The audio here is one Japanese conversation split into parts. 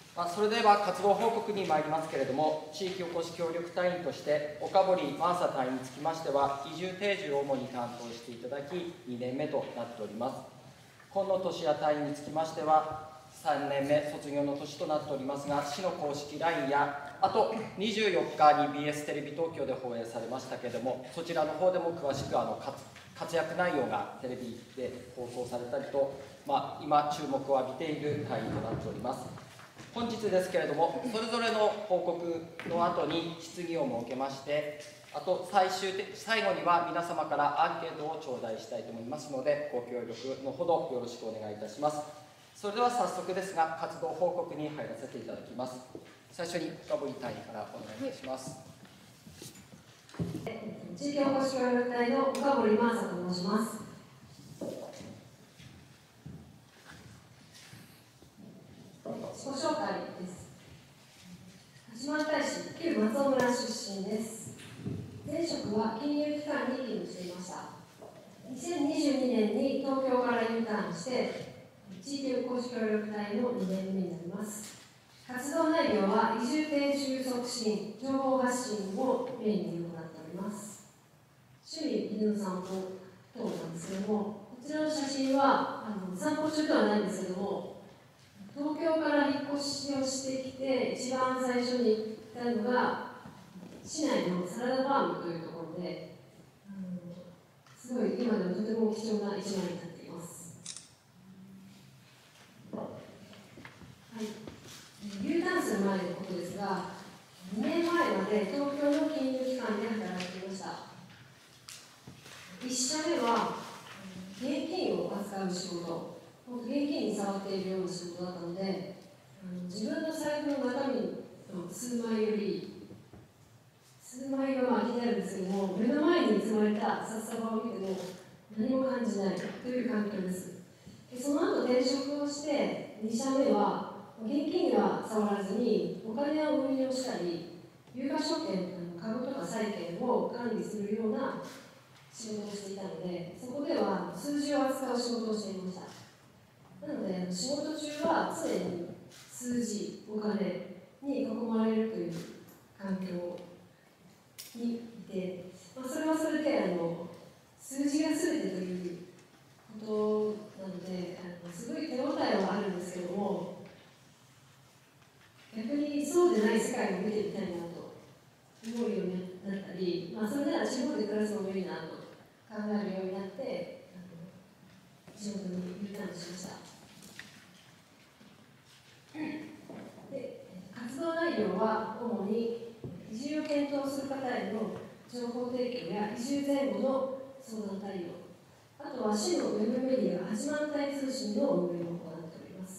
それでは活動報告に参りますけれども、地域おこし協力隊員として岡堀真麻隊員につきましては、移住定住を主に担当していただき、2年目となっております。今野俊也隊員につきましては、3年目卒業の年となっておりますが、市の公式 LINE や、あと24日に BS テレビ東京で放映されましたけれども、そちらの方でも詳しく活躍内容がテレビで放送されたりと、今注目を浴びている隊員となっております。本日ですけれども、それぞれの報告の後に質疑を設けまして、あと最後には皆様からアンケートを頂戴したいと思いますので、ご協力のほどよろしくお願いいたします。それでは早速ですが、活動報告に入らせていただきます。最初に深堀隊員からお願いいたします。 地域おこし協力隊の深堀真麻と申します。自己紹介です。八幡平市旧松尾村出身です。前職は金融機関に勤務していました。2022年に東京から U ターンして地域おこし協力隊の2年目になります。活動内容は移住定住促進、情報発信をメインに行っております。趣味犬の散歩等なんですけども、こちらの写真は散歩中ではないんですけども、東京から引っ越しをしてきて一番最初に行ったのが市内のサラダファームというところで、すごい今でもとても貴重な一枚になっています。はい、U ターンする前のことですが、2年前まで東京の金融機関で働いていました。1社目は現金を扱う仕事、現金に触っているような仕事だったので、自分の財布の中身の数枚より、数枚が気になるんですけども、目の前に積まれた札束を見ても何も感じないという環境です。その後転職をして2社目は現金は触らずにお金を運用したり、有価証券、株とか債券を管理するような仕事をしていたので、そこでは数字を扱う仕事をしていました。なので仕事中は常に数字、お金に囲まれるという環境にいて、それはそれで数字が全てということなので、すごい手応えはあるんですけども、逆にそうでない世界を見てみたいなと思うようになったり、それなら地方で暮らすのもいいなと考えるようになって、仕事に U ターンしました。で、活動内容は主に移住を検討する方への情報提供や移住前後の相談対応、あとは市のウェブメディア八幡平通信の運営を行っております。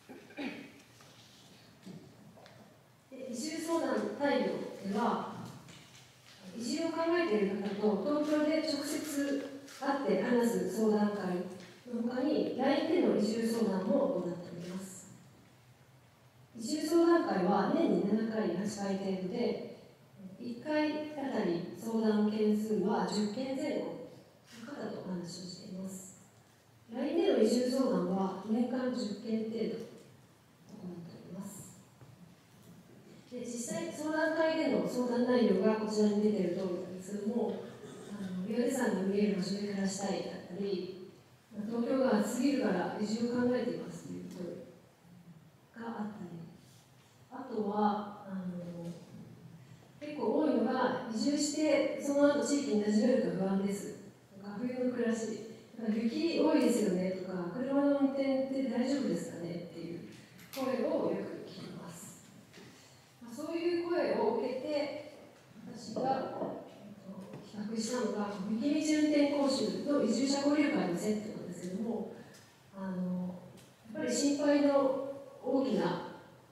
で、移住相談対応では、移住を考えている方と東京で直接会って話す相談会の他に LINE での移住相談も行っております。移住相談会は年に7回、8回程度で、1回あたり相談件数は10件前後の方とお話をしています。LINE での移住相談は年間10件程度行っております。で、実際相談会での相談内容がこちらに出ている通りなんですけども、岩出山が見える場所で暮らしたいだったり、東京が暑すぎるから移住を考えていますという声があったり、あとは結構多いのが、移住してその後地域に馴染めるか不安ですとか、冬の暮らし、雪多いですよねとか、車の運転って大丈夫ですかねっていう声をよく聞きます。そういう声を受けて、私が企画したのが、雪道運転講習の移住者交流会のセットなんですけども、やっぱり心配の大きな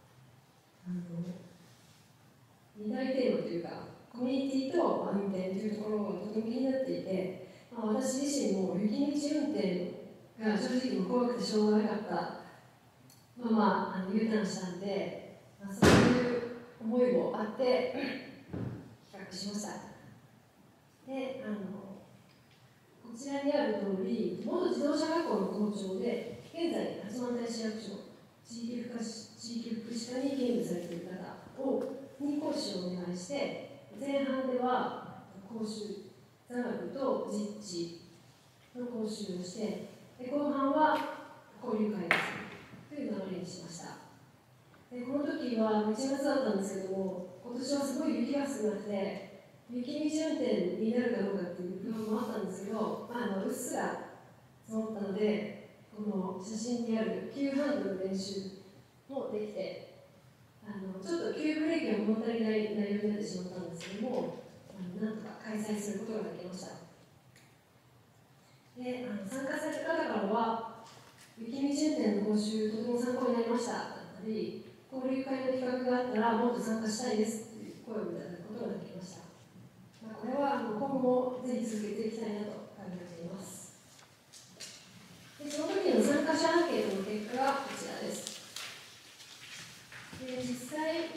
二大テーマというか、コミュニティと運転というところがとても気になっていて、私自身も雪道運転が正直怖くてしょうがなかったU ターンしたんで、そういう思いもあって企画しました。で、こちらにある通り、元自動車学校の校長で、現在八幡平市役所地域福祉歯科に勤務されている方に講師をお願いして、前半では講習座学と実地の講習をして、後半は交流会ですという流れにしました。でこの時は1月だったんですけども、今年はすごい雪が少なくて、雪道運転になるかどうかっていう不安もあったんですけど、うっすら積もったので、この写真にある急ハンドルの練習もできて、ちょっと急ブレーキが物足りない内容になってしまったんですけども、なんとか開催することができました。で参加された方からは、雪道運転の講習、とても参考になりましただったり、交流会の企画があったらもっと参加したいですという声をいただくことができました。これは今後もぜひ続けていきたいなと考えています。でその時の参加者アンケートの結果がこちらです。で実際、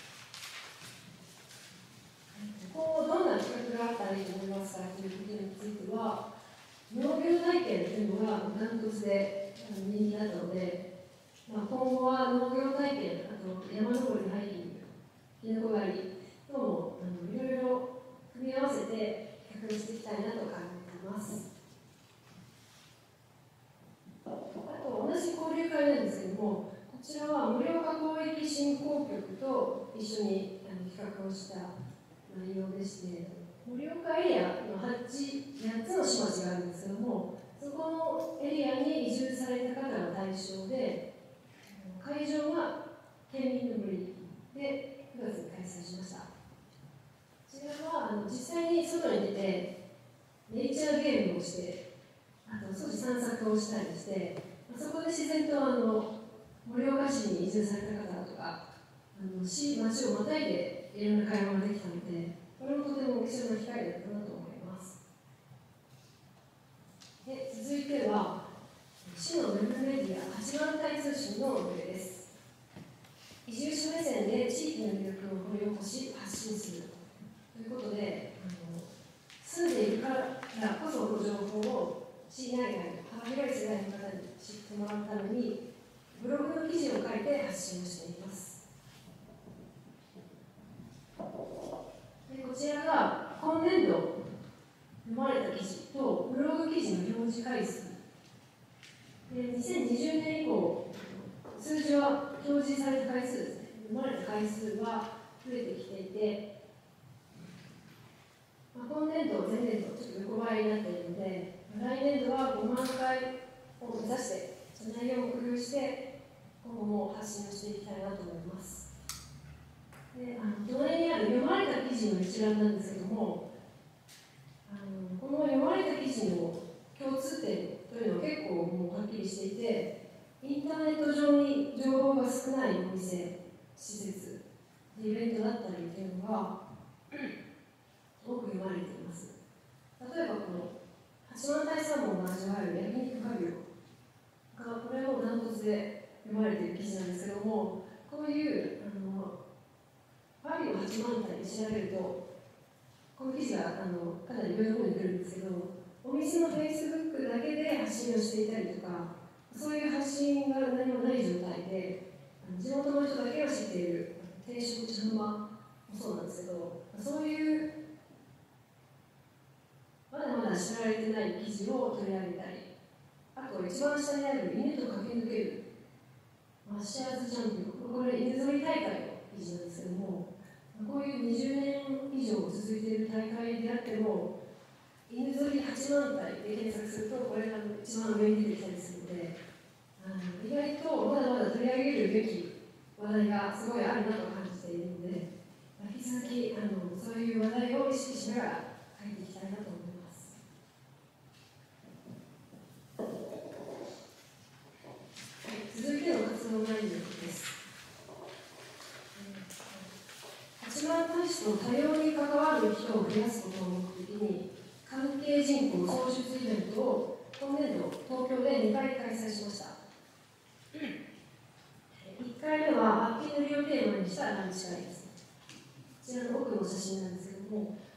今後どんな企画があったらいいと思いますかということについては、農業体験というのがダントツで人気だったので、今後は農業体験、あと山登り、ハイキング、キノコ狩り等もいろいろ組み合わせて企画していきたいなと考えています。あと同じ交流会なんですけども、こちらは盛岡広域振興局と一緒に企画をした内容でして、盛岡エリアの8つの市町があるんですけども、そこのエリアに移住された方が対象で、会場は県民の森で9月に開催しました。こちらは実際に外に出てネイチャーゲームをして、あと少し散策をしたりして、そこで自然と盛岡市に移住された方とか町をまたいでいろんな会話ができたので、これもとても貴重な機会だったなと思います。で続いては市のウェブメディア八幡平通信の運営です。移住者目線で地域の魅力を掘り起こし発信するということで、住んでいるからこその情報を市内外の幅広い世代の方に知ってもらうためにブログの記事を書いて発信をしています。でこちらが今年度読まれた記事とブログ記事の表示回数で、2020年以降数字は表示された回数ですね、読まれた回数は増えてきていて、今年度、前年度、ちょっと横ばいになっているので、来年度は5万回を目指して、その内容を工夫して、今後も発信をしていきたいなと思います。で隣にある読まれた記事の一覧なんですけども、この読まれた記事の共通点というのは結構もうはっきりしていて、インターネット上に情報が少ないお店、施設、イベントだったりというのが多く読まれています。例えばこの八幡平サーモンが味わえる焼肉家業が、これもダントツで読まれている記事なんですけども、こういうパリを八幡平で調べると、この記事がかなり上の方に来るんですけど、お店のフェイスブックだけで発信をしていたりとか、そういう発信が何もない状態で、地元の人だけが知っている定食茶の間もそうなんですけど、そういうまだまだ知られてない記事を取り上げたり、あと一番下にある犬と駆け抜けるマッシャーズチャンピオン、これ犬ぞり大会の記事なんですけども、こういう20年以上続いている大会であっても、犬ぞり八幡平で検索すると、これが一番上に出てきたりするので、意外とまだまだ取り上げるべき話題がすごいあるなと感じているので、引き続きそういう話題を意識しながら書いていきたいなと思います。続いての活動内容です。八幡平市の多様に関わる人を増やすことを目的に、関係人口創出イベントを今年度、東京で2回開催しました。1回目はハッピー塗りをテーマにしたランチ会です。こちらの奥の写真なんですけども、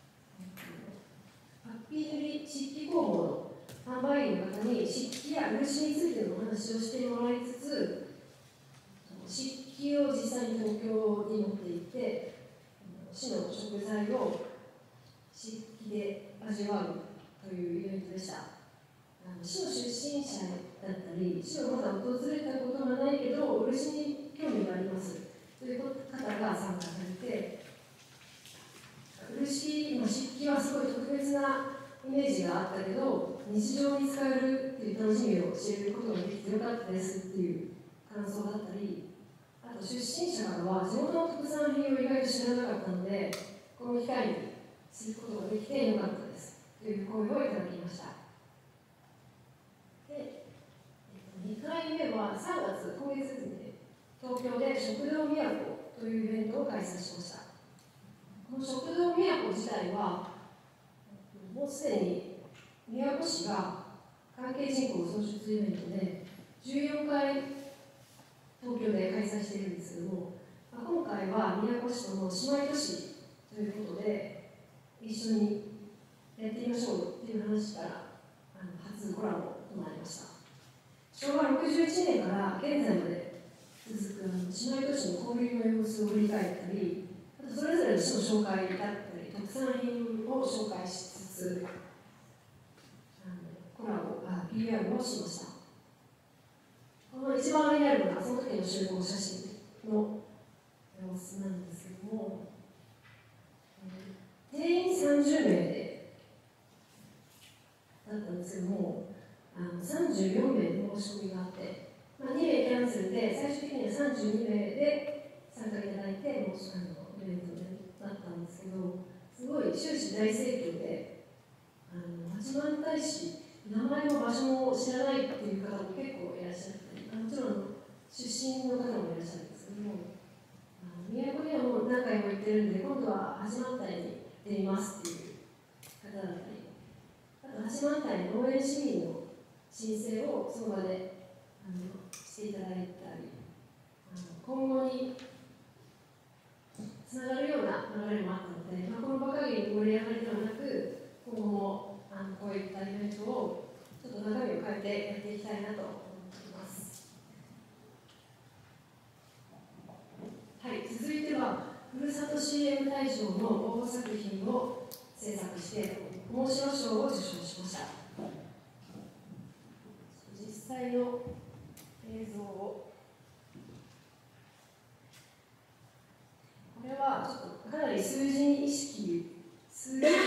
ハッピー塗り漆器工房の販売員の方に漆器や漆についてのお話をしてもらいつつ、 漆器を実際に東京に持って行って市の食材を漆器で味わうというイベントでした。市の出身者だったり、市をまだ訪れたことがないけど漆に興味がありますという方が参加されて、漆、漆器はすごい特別なイメージがあったけど、日常に使えるっていう楽しみを知ることができてよかったですっていう感想だったり、あと出身者からは地元の特産品を意外と知らなかったので、この機会に知ることができてよかったですという声をいただきました。で、2回目は3月、今月ですね、東京で食堂みやこというイベントを開催しました。この食堂みやこ自体は、もうすでに宮古市が関係人口創出イベントで14回東京で開催しているんですけども、今回は宮古市との姉妹都市ということで一緒にやってみましょうという話から初コラボとなりました。昭和61年から現在まで続く姉妹都市の交流の様子を振り返ったり、あとそれぞれの市の紹介だったり特産品を紹介しつつコラボ、PR をしました。この一番上にあるのがその時の集合写真の様子なんですけども、定員30名でだったんですけども、34名の申し込みがあって、2名キャンセルで最終的には32名で参加いただいてイベントになったんですけど、すごい終始大盛況で、八幡平市名前も場所も知らないっていう方も結構いらっしゃったり、もちろん出身の方もいらっしゃるんですけども、都にはもう何回も行ってるんで、今度は八幡平に行ってみますっていう方だったり、あと八幡平の農園市民の申請をその場でしていただいたり、今後につながるような流れもあったので、この場限り盛り上がりではなく、今後もこういったイベントをちょっと中身を変えてやっていきたいなと思っています。はい、続いてはふるさと CM 大賞の応募作品を制作して面白賞を受賞しました。実際の映像を、これはちょっとかなり数字に意識、数字に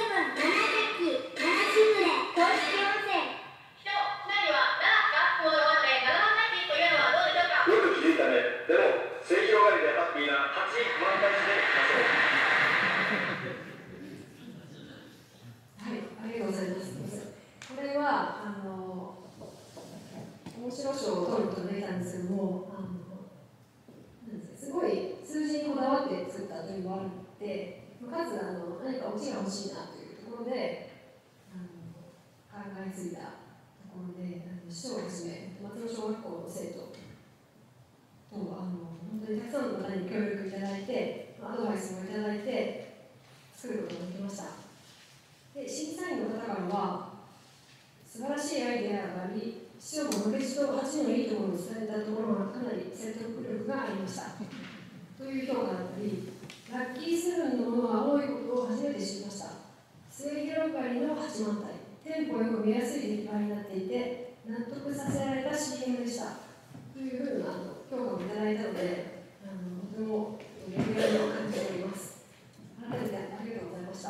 面白賞を取ることができたんですけども、すごい数字にこだわって作ったというのがあって、かつ何かオチが欲しいなというところで考えついたところで、市長をはじめ松野小学校の生徒と本当にたくさんの方に協力いただいて、アドバイスもいただいて作ることができました。で、審査員の方からは素晴らしいアイデアがあり、市長も負けじと8のいいところを伝えたところがかなり説得力がありましたという評価だったり、ラッキーセブンのものが多いことを初めて知りました。末広がりの八幡平、テンポよく見やすい出来栄えになっていて納得させられた CM でしたというふうな評価をいただいたので、とてもやりがいを感じております。改めてありがとうございました。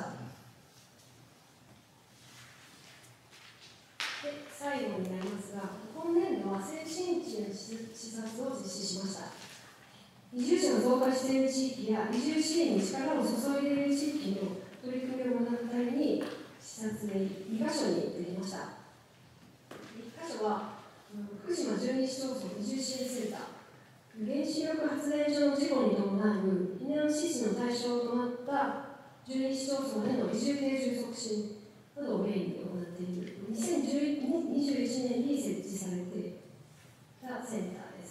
で、最後になりますが、今年度は先進地の視察を実施しました。移住者が増加している地域や移住支援に力を注いでいる地域の取り組みを目的に視察で2カ所に行ってきました。1カ所は福島12市町村移住支援センター、原子力発電所の事故に伴う避難指示の対象となった12市町村への移住定住促進などをメインに行っている2021年に設置されていたセンターです。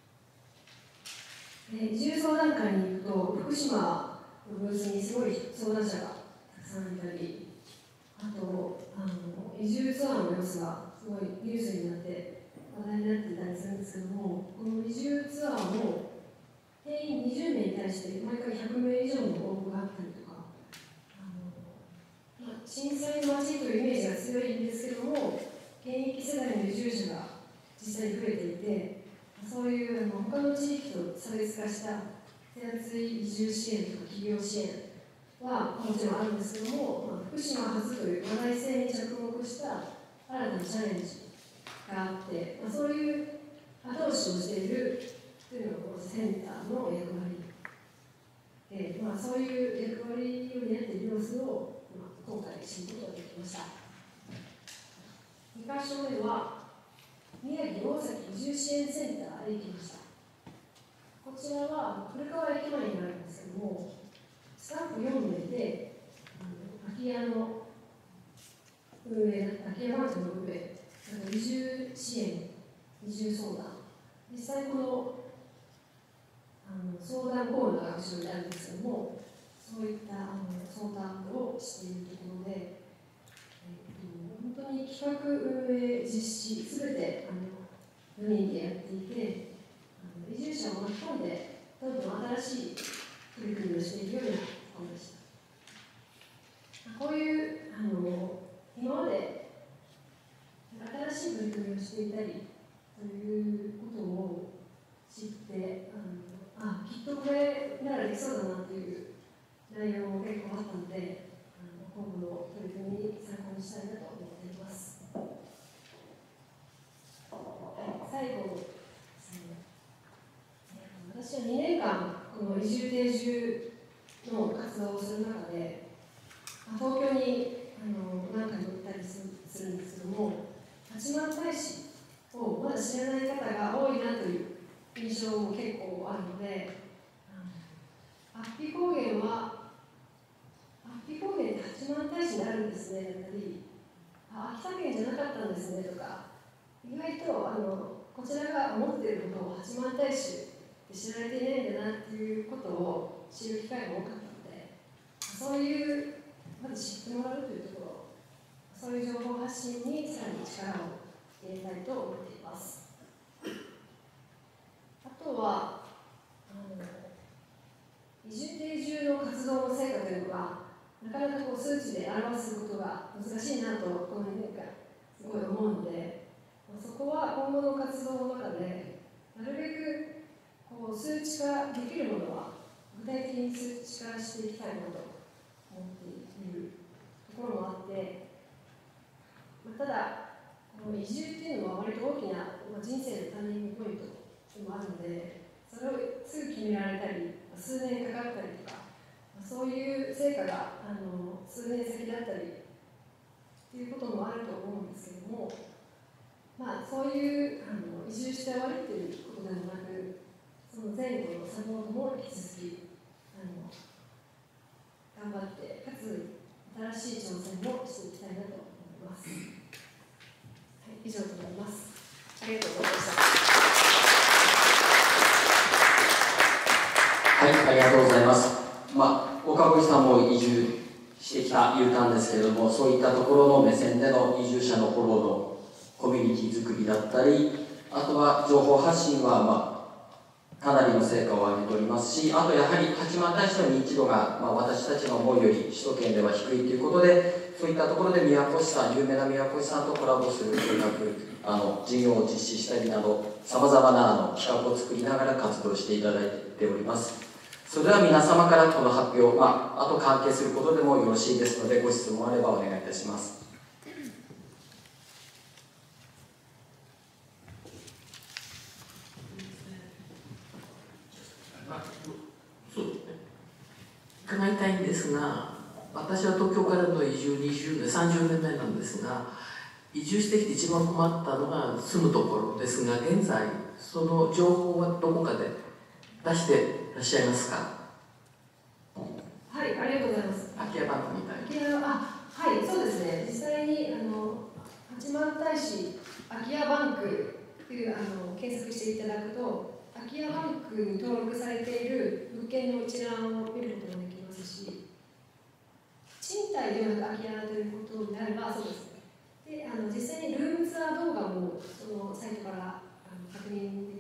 移住相談会に行くと、福島のブースにすごい相談者がたくさんいたり、あと移住ツアーの様子がすごいニュースになって話題になっていたりするんですけども、この移住ツアーも定員20名に対して毎回100名以上の応募があったりとか、震災の街というイメージが強いんですけども、現役世代の移住者が実際に増えていて、そういう他の地域と差別化した手厚い移住支援とか企業支援はもちろんあるんですけども、福島初という話題性に着目した新たなチャレンジがあって、そういう後押しをしているというのがこのセンターの役割で、そういう役割を担っている様子を、今回知ることができました。2か所目は宮城大崎移住支援センターへ行きました。こちらは古川駅前にあるんですけども、スタッフ4名で空き家の運営、空き家マンションの運営、移住支援、移住相談、実際この相談コーナーが後ろにあるんですけども、そういった相談をしているところで、本当に企画、運営、実施、すべて4人でやっていて、移住者を巻き込んで、どんどん新しい取り組みをしていくようなところでした。こういう今まで新しい取り組みをしていたりということを知って、きっとこれならできそうだなという内容も結構あったので、今後の取り組みに参考にしたいなと思っています。最後ですね、私は2年間この移住定住の活動をする中で、東京に何回も行ったりするんですけども、八幡平市をまだ知らない方が多いなという印象も結構あるので、安比高原って八幡平市にあるんですねだったり、秋田県じゃなかったんですねとか、意外とこちらが思っていることを八幡平市で知られていないんだなっていうことを知る機会が多かったので、そういうまず知ってもらうというところ、そういう情報発信にさらに力を入れたいと思っています。あとは移住定住の活動の成果というのはなかなか数値で表すことが難しいなとこの2年間すごい思うので、そこは今後の活動の中でなるべく数値化できるものは具体的に数値化していきたいなと思っているところもあって、ただ移住っていうのは割と大きな人生のターニングポイントでもあるので、それをすぐ決められたり数年かかったりとか、そういう成果が数年先だったりということもあると思うんですけれども、そういう移住して終わりということでもなく、その前後のサポートも引き続き頑張って、かつ新しい挑戦もしていきたいなと思います。はい、以上となります。ありがとうございました。 はい、ありがとうございます。岡堀さんも移住してきた U ターンですけれども、そういったところの目線での移住者のフォローのコミュニティ作りだったり、あとは情報発信はかなりの成果を上げておりますし、あとやはり八幡平市の認知度が私たちの思うより首都圏では低いということで、そういったところで宮越さん、有名な宮越さんとコラボする計画、事業を実施したりなど、さまざまな企画を作りながら活動していただいております。それでは皆様からこの発表、あと関係することでもよろしいですので、ご質問あればお願いいたします。 伺いたいんですが、私は東京からの移住20年、30年目なんですが、移住してきて一番困ったのが住むところですが、現在その情報はどこかで出していらっしゃいますか？ はい、ありがとうございます。 空き家バンクみたいな。 はい、そうですね。実際に八幡平市空き家バンクという検索していただくと、空き家バンクに登録されている物件の一覧を見ることができますし、賃貸ではなく空き家ということであればそうですね。で実際にルームツアー動画もそのサイトから確認で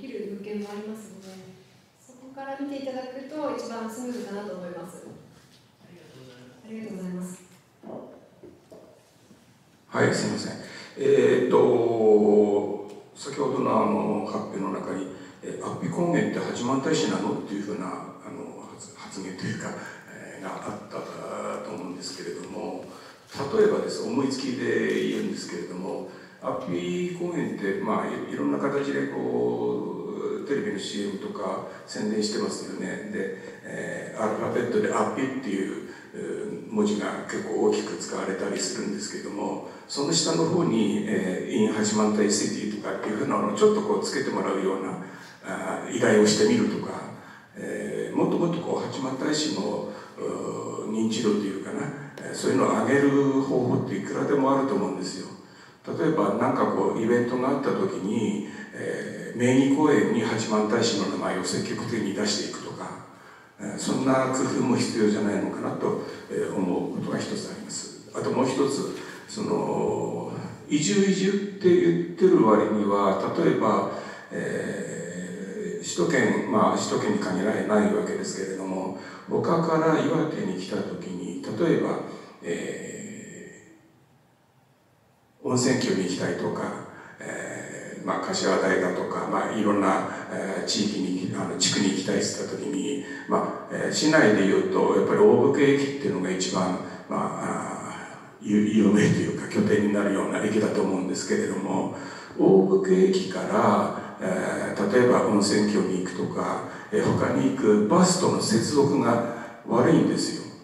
ありますので、そこから見ていただくと一番スムーズかなと思います。ありがとうございます。 はい、すみません。先ほどの発表の中に、安比高原って八幡平市なのっていうふうな発言というか、があったと思うんですけれども、例えばです、思いつきで言うんですけれども、安比高原って、いろんな形でテレビの CM とか宣伝してますよね。で、アルファベットで安比っていう文字が結構大きく使われたりするんですけれども、その下の方に、in 八幡平シティとかっていうふうなのをちょっとつけてもらうような依頼をしてみるとか、もっともっと八幡平市の認知度というかな、そういうのを上げる方法っていくらでもあると思うんですよ。例えば何かイベントがあった時に、名義公園に八幡平市の名前を積極的に出していくとか、そんな工夫も必要じゃないのかなと思うことが一つあります。あともう一つ、移住って言ってる割には、例えば、首都圏に限られないわけですけれども、他から岩手に来た時に、例えば、温泉郷に行きたいとか、柏平だとか、いろんな地区に行きたいって言った時に、市内でいうとやっぱり大府家駅っていうのが一番、有名というか拠点になるような駅だと思うんですけれども、大府家駅から例えば温泉郷に行くとか、他に行くバスとの接続が悪いんですよ。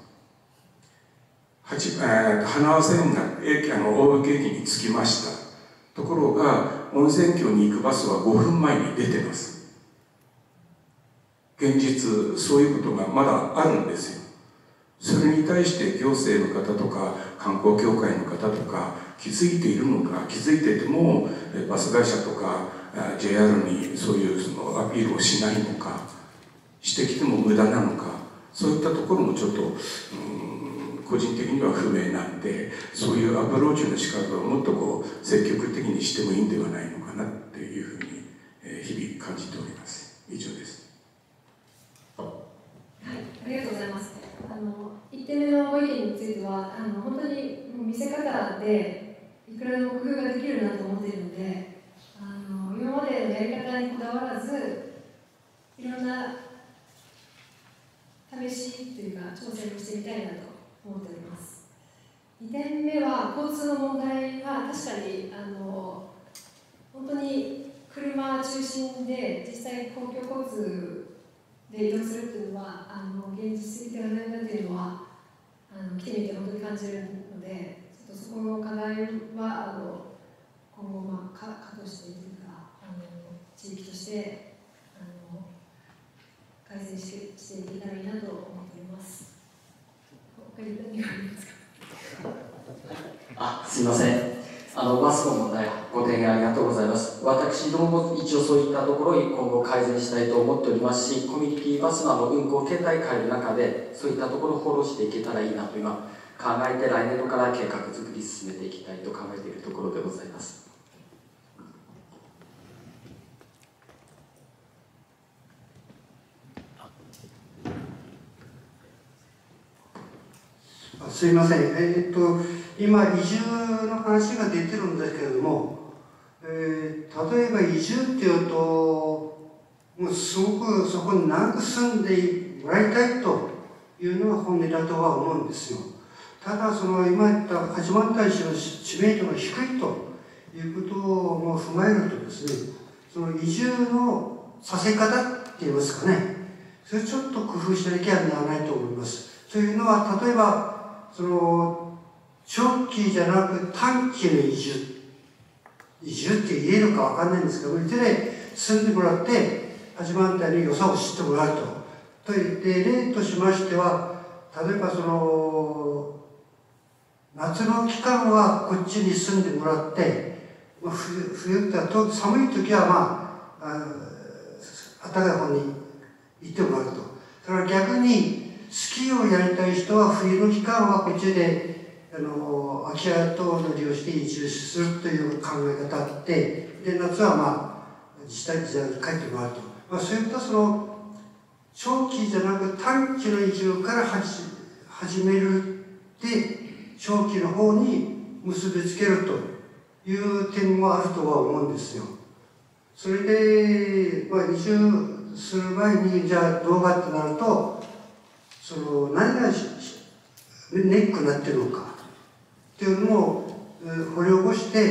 花輪線が大府家駅に着きました。ところが温泉郷に行くバスは5分前に出てます。現実そういうことがまだあるんですよ。それに対して行政の方とか観光協会の方とか気づいているのか、気づいててもバス会社とか JR にそういうアピールをしないのか、してきても無駄なのか、そういったところもちょっと個人的には不明なんで、そういうアプローチの仕方をもっと積極的にしてもいいんではないのかなっていうふうに日々感じております。以上です。 はい、ありがとうございます。1点目のご意見については本当に見せ方でいくらでも工夫ができるなと思っているので、今までのやり方にこだわらずいろんな試しというか挑戦をしてみたいなと思っております。2点目は交通の問題は確かに本当に車中心で実際に公共交通で移動するっていうのは現実的ではないんだというのは来てみて本当に感じるので、ちょっとそこの課題は今後稼働していくというか地域として改善していけたらいいなと思っております。他に何がありますか？ すいません。バスの問題、ご提言ありがとうございます。私どもも一応そういったところに今後改善したいと思っておりますし、コミュニティバスの運行形態変える中で、そういったところをフォローしていけたらいいなと今考えて、来年度から計画作り進めていきたいと考えているところでございます。 すいません、今、移住の話が出てるんですけれども、例えば移住っていうと、もうすごくそこに長く住んでもらいたいというのが本音だとは思うんですよ。ただ、今言った八幡平市の知名度が低いということを踏まえるとですね、その移住のさせ方っていいますかね、それちょっと工夫しなきゃならないと思います。というのは、例えば長期じゃなく短期の移住って言えるかわかんないんですけども、いずれ住んでもらって八幡平の良さを知ってもらうと言って、例としましては、例えば夏の期間はこっちに住んでもらって、冬って寒い時は暖かい方に行ってもらうと。それから逆にスキーをやりたい人は冬の期間はこっちで空き家等を利用して移住するという考え方があって、で夏は自治体に帰ってもらうと。 そういったその長期じゃなく短期の移住から始めるで長期の方に結びつけるという点もあるとは思うんですよ。それで、移住する前にじゃあどうかってなると、その何がネックになってるのかっていうのを掘り起こして、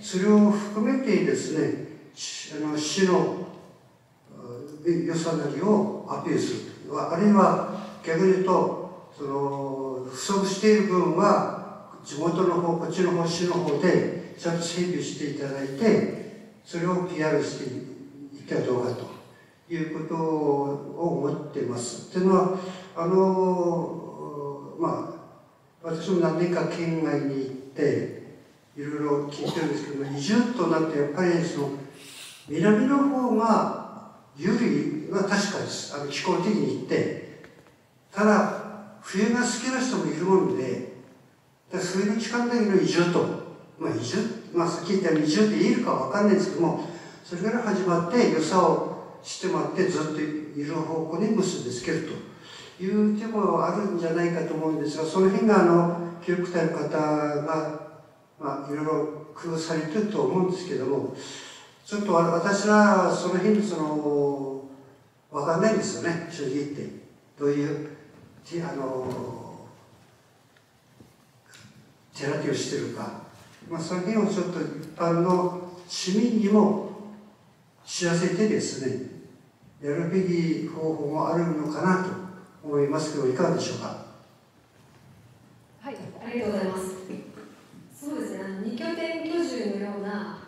それを含めてですね、市の予算なりをアピールする、あるいは逆に言うと、その不足している分は地元の方、こっちの方、市の方でちゃんと整備していただいて、それを PR していったらどうかということを思っています。というのは、私も何年か県外に行っていろいろ聞いてるんですけども、移住となってやっぱりその南の方が有利は確かです。気候的に言って。ただ冬が好きな人もいるもので、冬の期間だけの移住と、移住、さっき言ったように移住って言えるかわかんないですけども、それから始まって良さを知ってもらってずっといる方向に結びつけるという手もあるんじゃないかと思うんですが、その辺が教育隊の方が、いろいろ工夫されてると思うんですけども、ちょっと私はその辺分かんないですよね、正直言って。どういう手当てをしてるか。その辺をちょっと一般の市民にも知らせてですね、やるべき方法もあるのかなと思いますけど、いかがでしょうか。 はい、ありがとうございます。そうですね、二拠点居住のような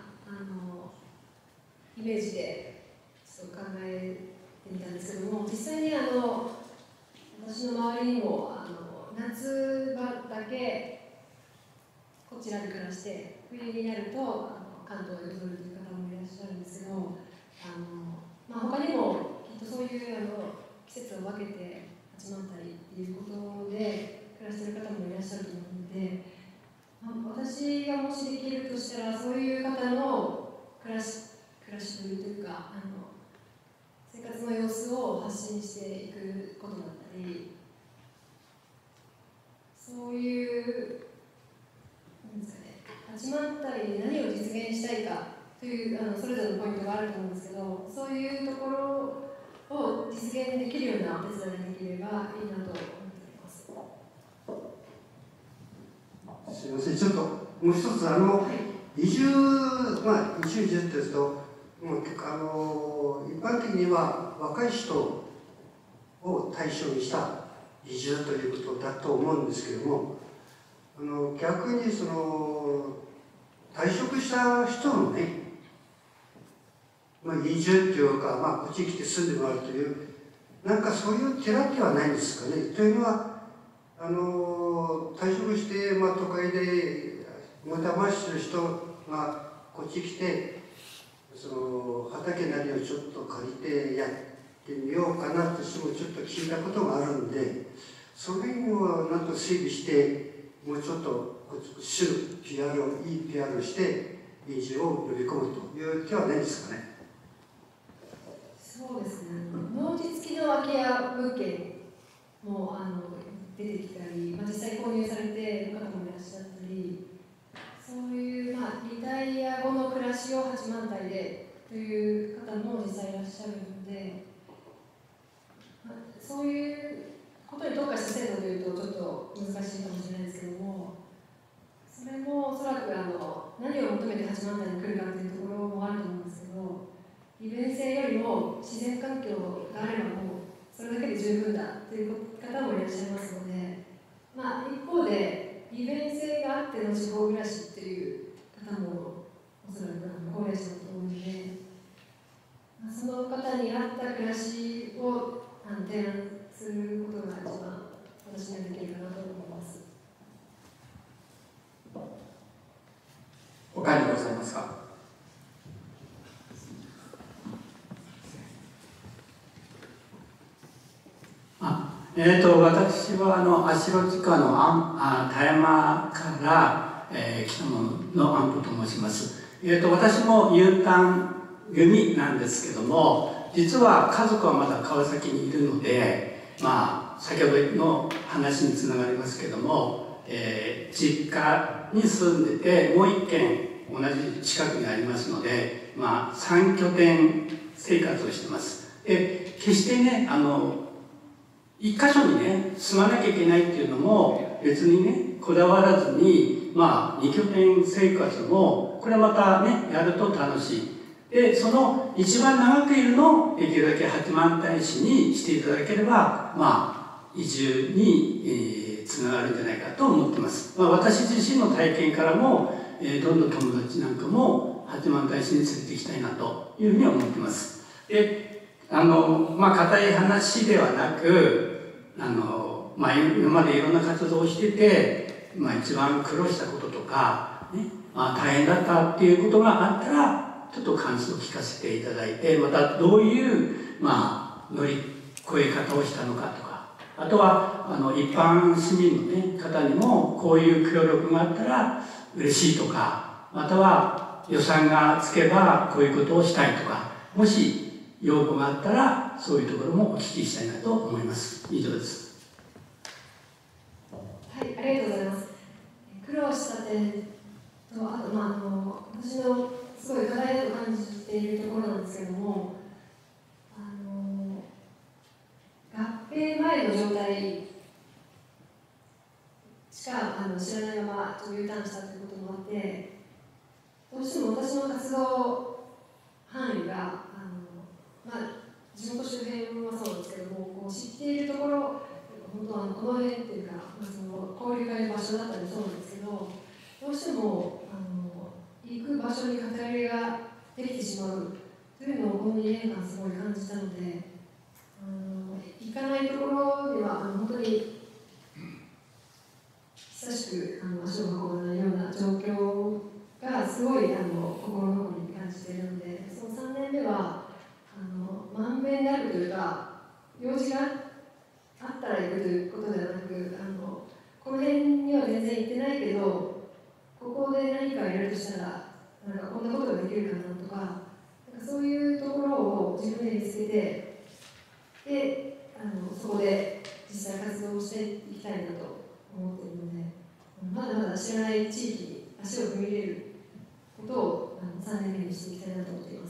イメージでちょっと考えてみたんですけども、実際に私の周りにも夏場だけこちらに暮らして冬になると関東へ戻るという方もいらっしゃるんですけど、他にもきっとそういう季節を分けて始まったりっていうことで暮らしている方もいらっしゃると思うので、私がもしできるとしたらそういう方の暮らしぶりというか生活の様子を発信していくことだったり、そういうなんですかね、始まったり何を実現したいかというそれぞれのポイントがあると思うんですけど、そういうところを実現できるようなお手伝いができればいいなと思っています。 すみません、ちょっともう一つ移住って言うと一般的には若い人を対象にした移住ということだと思うんですけども、逆にその退職した人のね、移住っていうか、こっちに来て住んでもらうというなんかそういう手立てはないんですかね。というのは退職して、都会でもたましてる人がこっち来てその畑なりをちょっと借りてやってみようかなとしてもちょっと聞いたことがあるんで、その辺をなんと整備してもうちょっと市の PR をいい PR をして移住を呼び込むという手はないですかね。 そうですね、農地付きの空き家物件も出てきたり、実際購入されている方もいらっしゃったり、そういう、リタイア後の暮らしを八幡平でという方も実際いらっしゃるので、そういうことに特化した制度というとちょっと難しいかもしれないですけども、それもおそらく何を求めて八幡平に来るかというところもあると思うんですけど、利便性よりも自然環境があればもうそれだけで十分だという方もいらっしゃいますので、一方で利便性があっての地方暮らしっていう方もおそらく高齢者だと思うので、その方に合った暮らしを提案することが一番私にはできるかなと思います。 他にございますか。 私は足路地下の田山から北野の安保と申します。私も U ターン組なんですけども、 実は家族はまだ川崎にいるので、先ほどの話につながりますけども、実家に住んでてもう一軒同じ近くにありますので、3拠点生活をしてます。で、決してね、一箇所にね、住まなきゃいけないっていうのも別にね、こだわらずに、二拠点生活も、これまたね、やると楽しい。で、その一番長くいるのをできるだけ八幡平市にしていただければ、移住に、つながるんじゃないかと思ってます。私自身の体験からも、どんどん友達なんかも八幡平市に連れて行きたいなというふうに思ってます。で、固い話ではなく、今までいろんな活動をしてて、一番苦労したこととか、ね、大変だったっていうことがあったら、ちょっと感想を聞かせていただいて、またどういう、乗り越え方をしたのかとか、あとは、一般市民の、ね、方にも、こういう協力があったら嬉しいとか、または予算がつけばこういうことをしたいとか、もし要望があったら、そういうところもお聞きしたいなと思います。以上です。 はい、ありがとうございます。苦労した点と、あと、私のすごい課題だと感じているところなんですけども、合併前の状態しか知らないままUターンしたということもあって、どうしても私の活動範囲が地元周辺はそうなんですけども、こう知っているところ、本当はこの辺っていうか、その交流会の場所だったりそうなんですけど、どうしても行く場所に偏りができてしまうというのをこの2年間すごい感じたので、行かないところには本当に久しく足を運ばないような状況がすごい心の中に感じているので、その3年目はまんべんであるというか、用事があったら行くということではなく、この辺には全然行ってないけど、ここで何かやるとしたらこんなことができるかなとか、そういうところを自分で見つけて、でそこで実際活動をしていきたいなと思っているので、まだまだ知らない地域に足を踏み入れることを3年目にしていきたいなと思っています。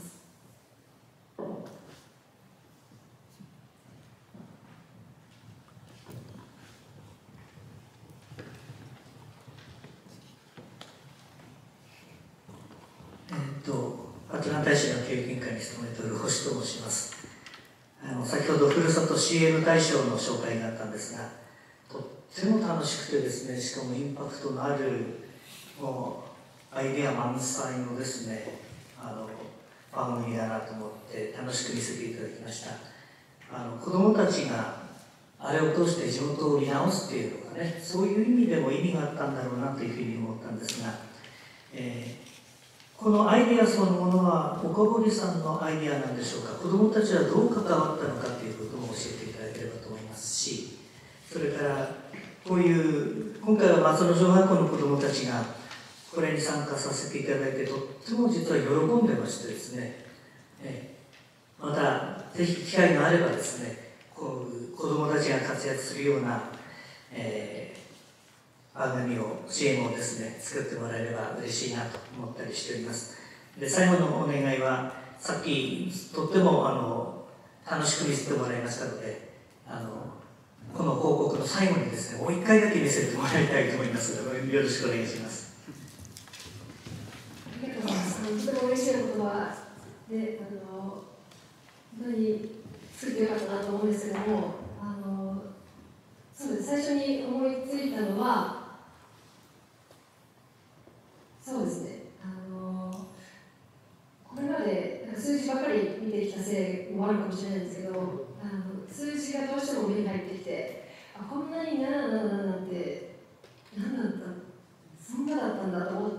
八幡平市の教育委員会に勤めている星と申します。先ほどふるさと CM 大賞の紹介があったんですが、とっても楽しくてですね、しかもインパクトのあるもうアイデア満載のですね、番組だなと思って楽しく見せていただきました。子どもたちがあれを通して地元を見直すっていうのがね、そういう意味でも意味があったんだろうなというふうに思ったんですが、このアイデアそのものは岡堀さんのアイデアなんでしょうか。子どもたちはどう関わったのかということも教えていただければと思いますし、それからこういう今回は松野小学校の子どもたちがこれに参加させていただいて、とっても実は喜んでましてですね、またぜひ機会があればですね、こういう子どもたちが活躍するような、番組を CM をですね作ってもらえれば嬉しいなと思ったりしております。で、最後のお願いは、さっきとっても楽しく見せてもらいましたので、この報告の最後にですねもう一回だけ見せてもらいたいと思いますので、よろしくお願いします。 ありがとうございます。とても嬉しい言葉で、本当に作ってよかったなと思うんですけども、そうです、最初に思いついたのは、そうですね、これまで数字ばっかり見てきたせいもあるかもしれないんですけど、数字がどうしても目に入ってきて、こんなになんて何だった、そんなだったんだと思って、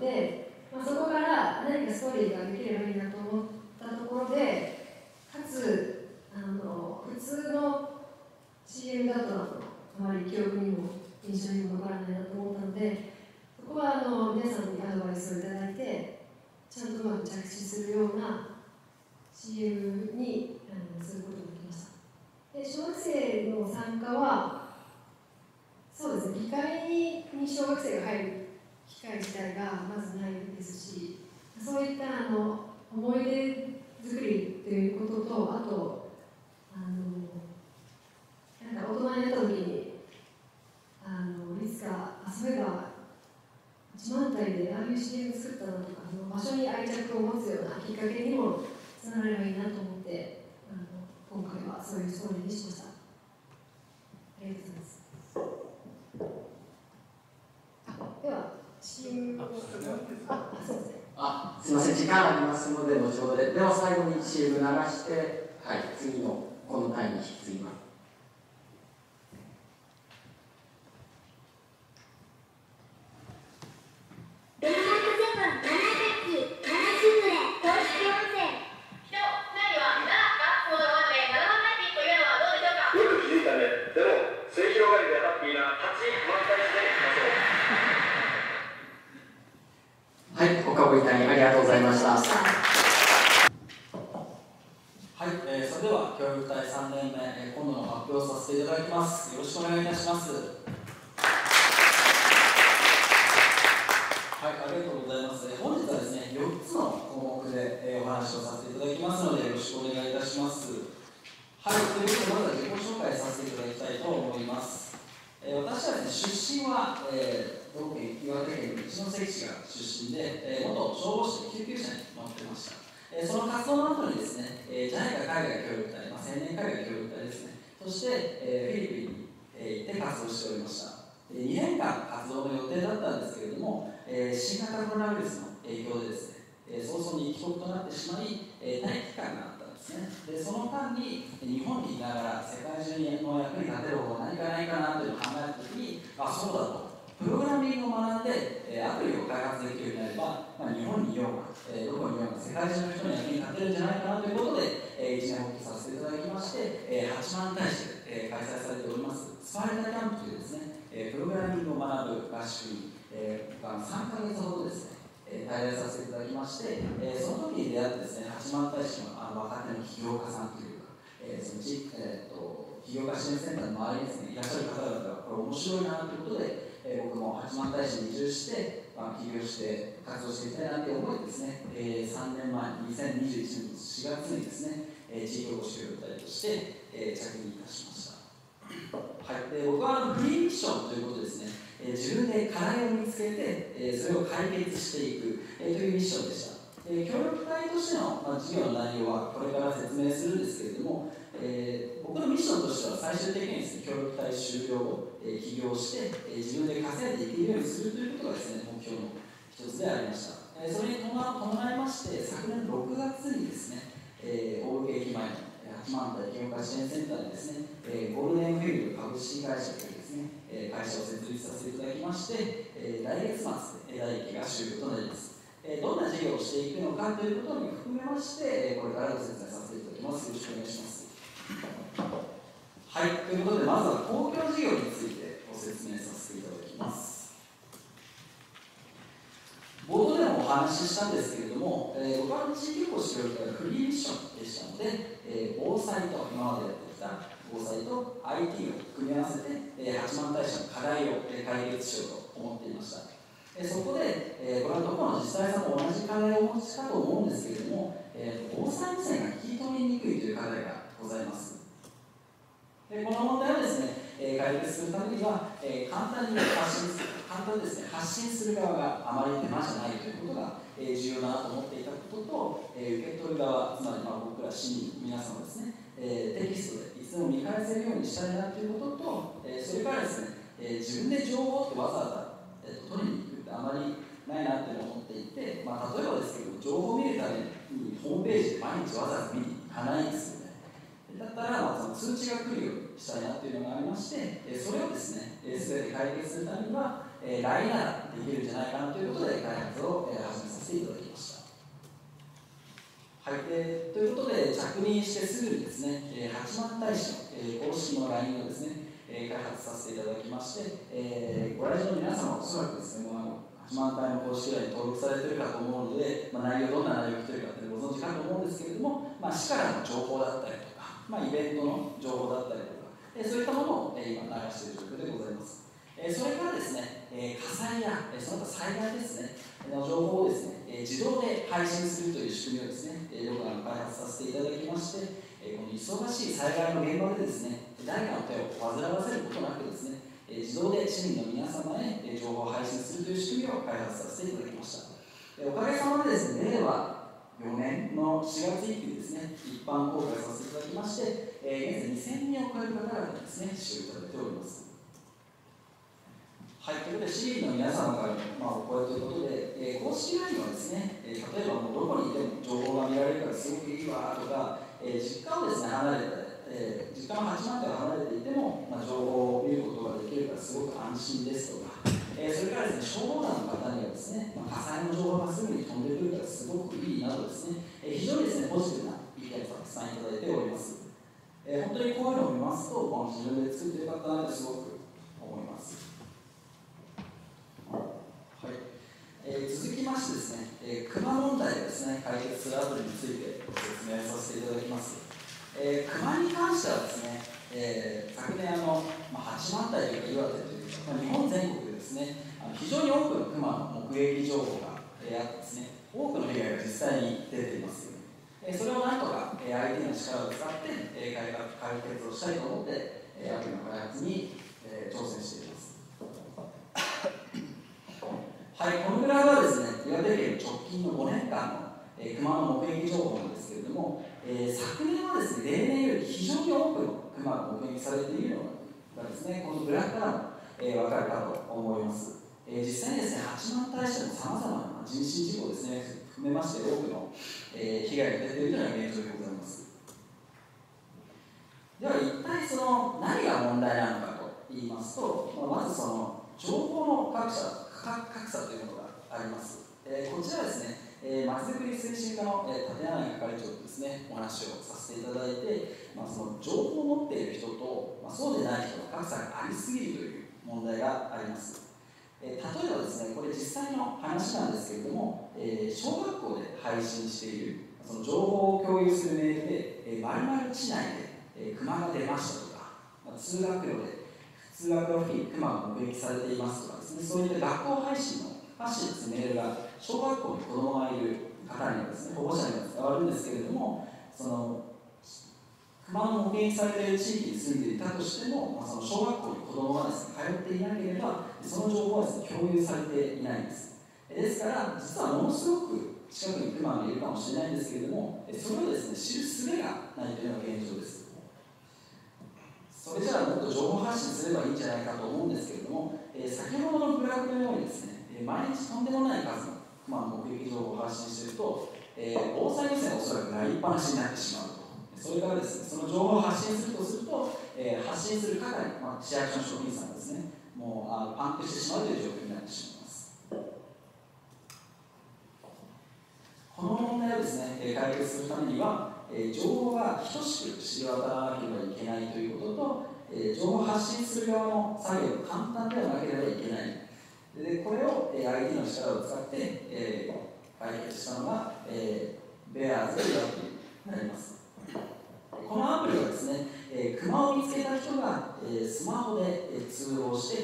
そこから何かストーリーができればいいなと思ったところで、かつ普通の CM だとあまり記憶にも印象にも残らないなと思ったので、そこは皆さんにアドバイスをいただいて、ちゃんとうまく着地するような CM にすることができました。で小学生の参加はそうですね、議会に小学生が入る機会自体がまずないですし、そういった思い出作りということと、あとなんか大人になった時にいつかそういえば八幡平でああいう CM 作ったなとか、場所に愛着を持つようなきっかけにもつながればいいなと思って今回はそういうストーリーにしました。ありがとうございます。では CM をそうですね。 すみません、時間ありますので後ほどで、では最後に CM 流して、はい、次のこの回に引き継ぎます。 デンマークセブン7駅7シズレ公式温泉。 人、何は見たかこのワンで7万回というのはどうでしょうか。よく気づいたね。でも末広がりでハッピーな8満開でいきましょう。 はい、岡堀隊員ありがとうございました。 はい、それでは教育隊3年目、今度の発表をさせていただきます。よろしくお願いいたします。はい、ありがとうございます。本日はですね、4つの項目でお話をさせていただきますので、よろしくお願いいたします。はい、ということで、まずは自己紹介させていただきたいと思います。私はですね、出身は、同県岩手県の一関市が出身で、元消防士で救急車に乗ってました。その活動の後にですね、JICA 海外協力隊、青年海外協力隊ですね、そして、フィリピンに行って活動しておりました。2年間活動の予定だったんですけれども、新型コロナウイルスの影響でですね、早々に帰国となってしまい、待機期間があったんですね。でその間に日本にいながら世界中の役に立てる方法何かないかなというのを考えたときに、そうだと。プログラミングを学んで、アプリを開発できるようになれば、日本にいようが、どこにいようが世界中の人の役に立てるんじゃないかなということで、一年発起させていただきまして、八幡平市で、開催されておりますスパルタキャンプというですね、プログラミングを学ぶ合宿に、3ヶ月ほどですね、滞在させていただきまして、その時に出会ってですね、八幡平市の若手の起業家さんというか、その起業家支援センターの周りにですね、いらっしゃる方々がこれ面白いなということで、僕も八幡平市に移住して、起業して活動していきたいなという思いでですね、3年前、2021年の4月にですね、地域おこし協力隊として、着任いたしました。はい、で僕はフリーミッションということでですね、自分で課題を見つけて、それを解決していく、というミッションでした。協力隊としての、事業の内容はこれから説明するんですけれども、僕のミッションとしては最終的にですね、協力隊終了後、起業して、自分で稼いでいけるようにするということがですね、目標の一つでありました。それに伴いまして、昨年6月にですね、大受駅前の八幡平起業家支援センターにですね、ゴールデンフィールド株式会社というですね、会社を設立させていただきまして、来月末で第1期が終了となります。どんな事業をしていくのかということに含めまして、これからご説明させていただきます。よろしくお願いします。はい、ということで、まずは公共事業についてご説明させていただきます。冒頭でもお話ししたんですけれども、僕は地域おこし協力隊がフリーミッションでしたので、防災と今までやってきた防災と IT を組み合わせて、八幡平市の課題を解決しようと思っていました。そこで、これはどこの自治体さんも同じ課題をお持ちかと思うんですけれども、防災無線が聞き取りにくいという課題がございます。でこの問題をですね、解決するためには、簡単に発信する側があまり手間じゃないということが、重要だなと思っていたことと、受け取る側、つまり僕ら市民皆様ですね、テキストでいつでも見返せるようにしたいなということと、それからですね、自分で情報ってわざわざ、取りに行くってあまりないなって思っていて、例えばですけど、情報を見るためにホームページで毎日わざわざ見に行かないですよね。だったら、その通知が来るようにしたいなというのがありまして、それをですね、全て解決するためには、LINE ならできるんじゃないかなということで開発を始めさせていただきました。はい、ということで、着任してすぐにですね、八幡平市の公式の LINE をですね、開発させていただきまして、ご来場の皆様はおそらくですね、 8万回の公式 LINE に登録されているかと思うので、内容、どんな内容を来ているかってご存知かと思うんですけれども、市からの情報だったりとか、イベントの情報だったりとか、そういったものを今流している状況でございます。それからですね、火災やその他災害ですね、の情報をですね、自動で配信するという仕組みをですね、僕ら開発させていただきまして、この忙しい災害の現場でですね、誰かの手を煩わせることなくですね、自動で市民の皆様へ情報を配信するという仕組みを開発させていただきました。おかげさまでですね、令和4年の4月1日にですね、一般公開させていただきまして、現在2000人を超える方々にですね、使用いただいております。はい、ということで、市民の皆様からのお声ということで、公式 LINE はですね、例えばもうどこにいても情報が見られるからすごくいいわとか、実家をですね、離れて、実家の8万キロ離れていても、情報を見ることができるからすごく安心ですとか、それからですね、消防団の方にはですね、火災の情報がすぐに飛んでくるからすごくいいなどですね、非常にですね、ポジティブな意見をたくさんいただいております。本当にこういうのを見ますと、自分で作ってよかったなとすごく思います。はい、続きましてですね、クマ問題をですね、解決するアプリについてご説明させていただきます。クマに関してはですね、昨年8万体というか岩手というか、日本全国でですね、非常に多くのクマの目撃情報があってですね、多くの被害が実際に出ています。それをなんとか IT の力を使って解決をしたいと思ってアプリの開発に挑戦しています。はい、このグラフはですね、岩手県直近の5年間のクマの目撃情報なんですけれども、昨年はですね、例年より非常に多くのクマが目撃されているのがですね、このグラフからも分かるかと思います。実際にですね、8万対してもさまざまな人身事故ですね、含めまして多くの被害が出ているというのが現状でございます。では一体その何が問題なのかと言いますと、まずその情報の格差というものがあります。こちらはですね、まちづくり推進課の立柳係長とですね、お話をさせていただいて、その情報を持っている人と、そうでない人の格差がありすぎるという問題があります。例えばですね、これ実際の話なんですけれども、小学校で配信しているその情報を共有するメールで、〇〇地内でクマが出ましたとか、通学路付近クマが目撃されていますとかですね、そういった学校配信のですね、メールが小学校に子供がいる方にはですね、保護者には伝わるんですけれども、そのクマの目撃されている地域に住んでいたとしても、その小学校に子供がですね、通っていなければ、その情報はですね、共有されていないんです。ですから、実はものすごく近くにクマがいるかもしれないんですけれども、それをですね、知る術がないというのが現状です。それじゃあもっと情報発信すればいいんじゃないかと思うんですけれども、先ほどのグラフのようにですね、毎日とんでもない数のクマの目撃情報を発信していると、防災無線はおそらくなりっぱなしになってしまうと。それからですね、その情報を発信するとすると、発信する係、市役所の職員さんがですね、もうパンクしてしまうという状況になってしまいます。この問題をですね、解決するためには、情報が等しく知り渡らなければいけないということと、情報を発信する側の作業が簡単ではなければいけない。でこれを IT の力を使って、解決したのが、ベアーズというアプリになります。このアプリはですね、クマを見つけた人が、スマホで通報して、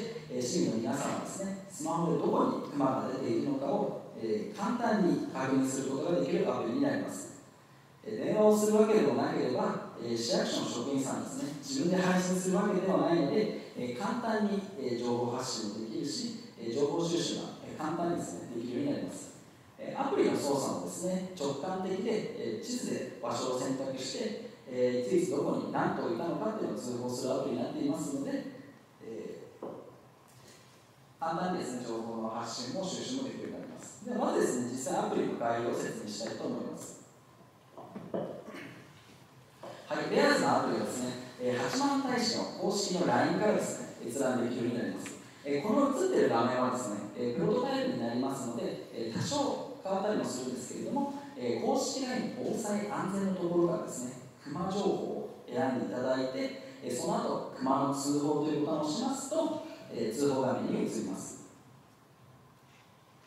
市民の皆さんはですね、スマホでどこにクマが出ているのかを、簡単に確認することができるアプリになります。電話をするわけでもなければ、市役所の職員さんですね、自分で配信するわけではないので、簡単に情報発信もできるし、情報収集が簡単にですね、できるようになります。アプリの操作もですね、直感的で、地図で場所を選択して、いついつどこに何頭いたのかというのを通報するアプリになっていますので、簡単にですね、情報の発信も収集もできるようになります。ではまずですね、実際アプリの概要を説明したいと思います。はい、ベアーズのアプリはですね、8万大使の公式の LINE からですね、閲覧できるようになります。この映っている画面はですね、プロトタイプになりますので、多少変わったりもするんですけれども、公式 LINE 防災安全のところからですね、クマ情報を選んでいただいて、その後、クマの通報というボタンを押しますと、通報画面に移ります。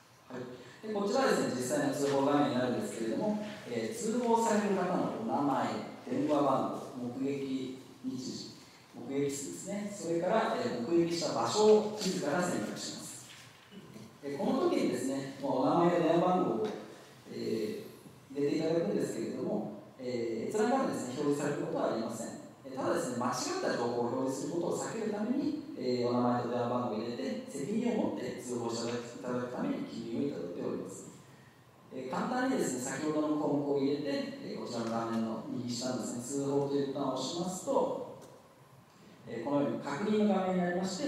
でこちらはですね、実際の通報画面になるんですけれども、通報される方のお名前、電話番号、目撃日時、目撃数ですね、それから、目撃した場所を地図から選択します。この時にですね、お名前や電話番号を、入れていただくんですけれども、閲覧画面ですね、表示されることはありません。ただですね、間違った情報を表示することを避けるために、お名前と電話番号を入れて、責任を持って通報していただくために記入をいただいております。簡単にですね、先ほどの項目を入れて、こちらの画面の右下のですね、通報というボタンを押しますと、このように確認の画面になりまして、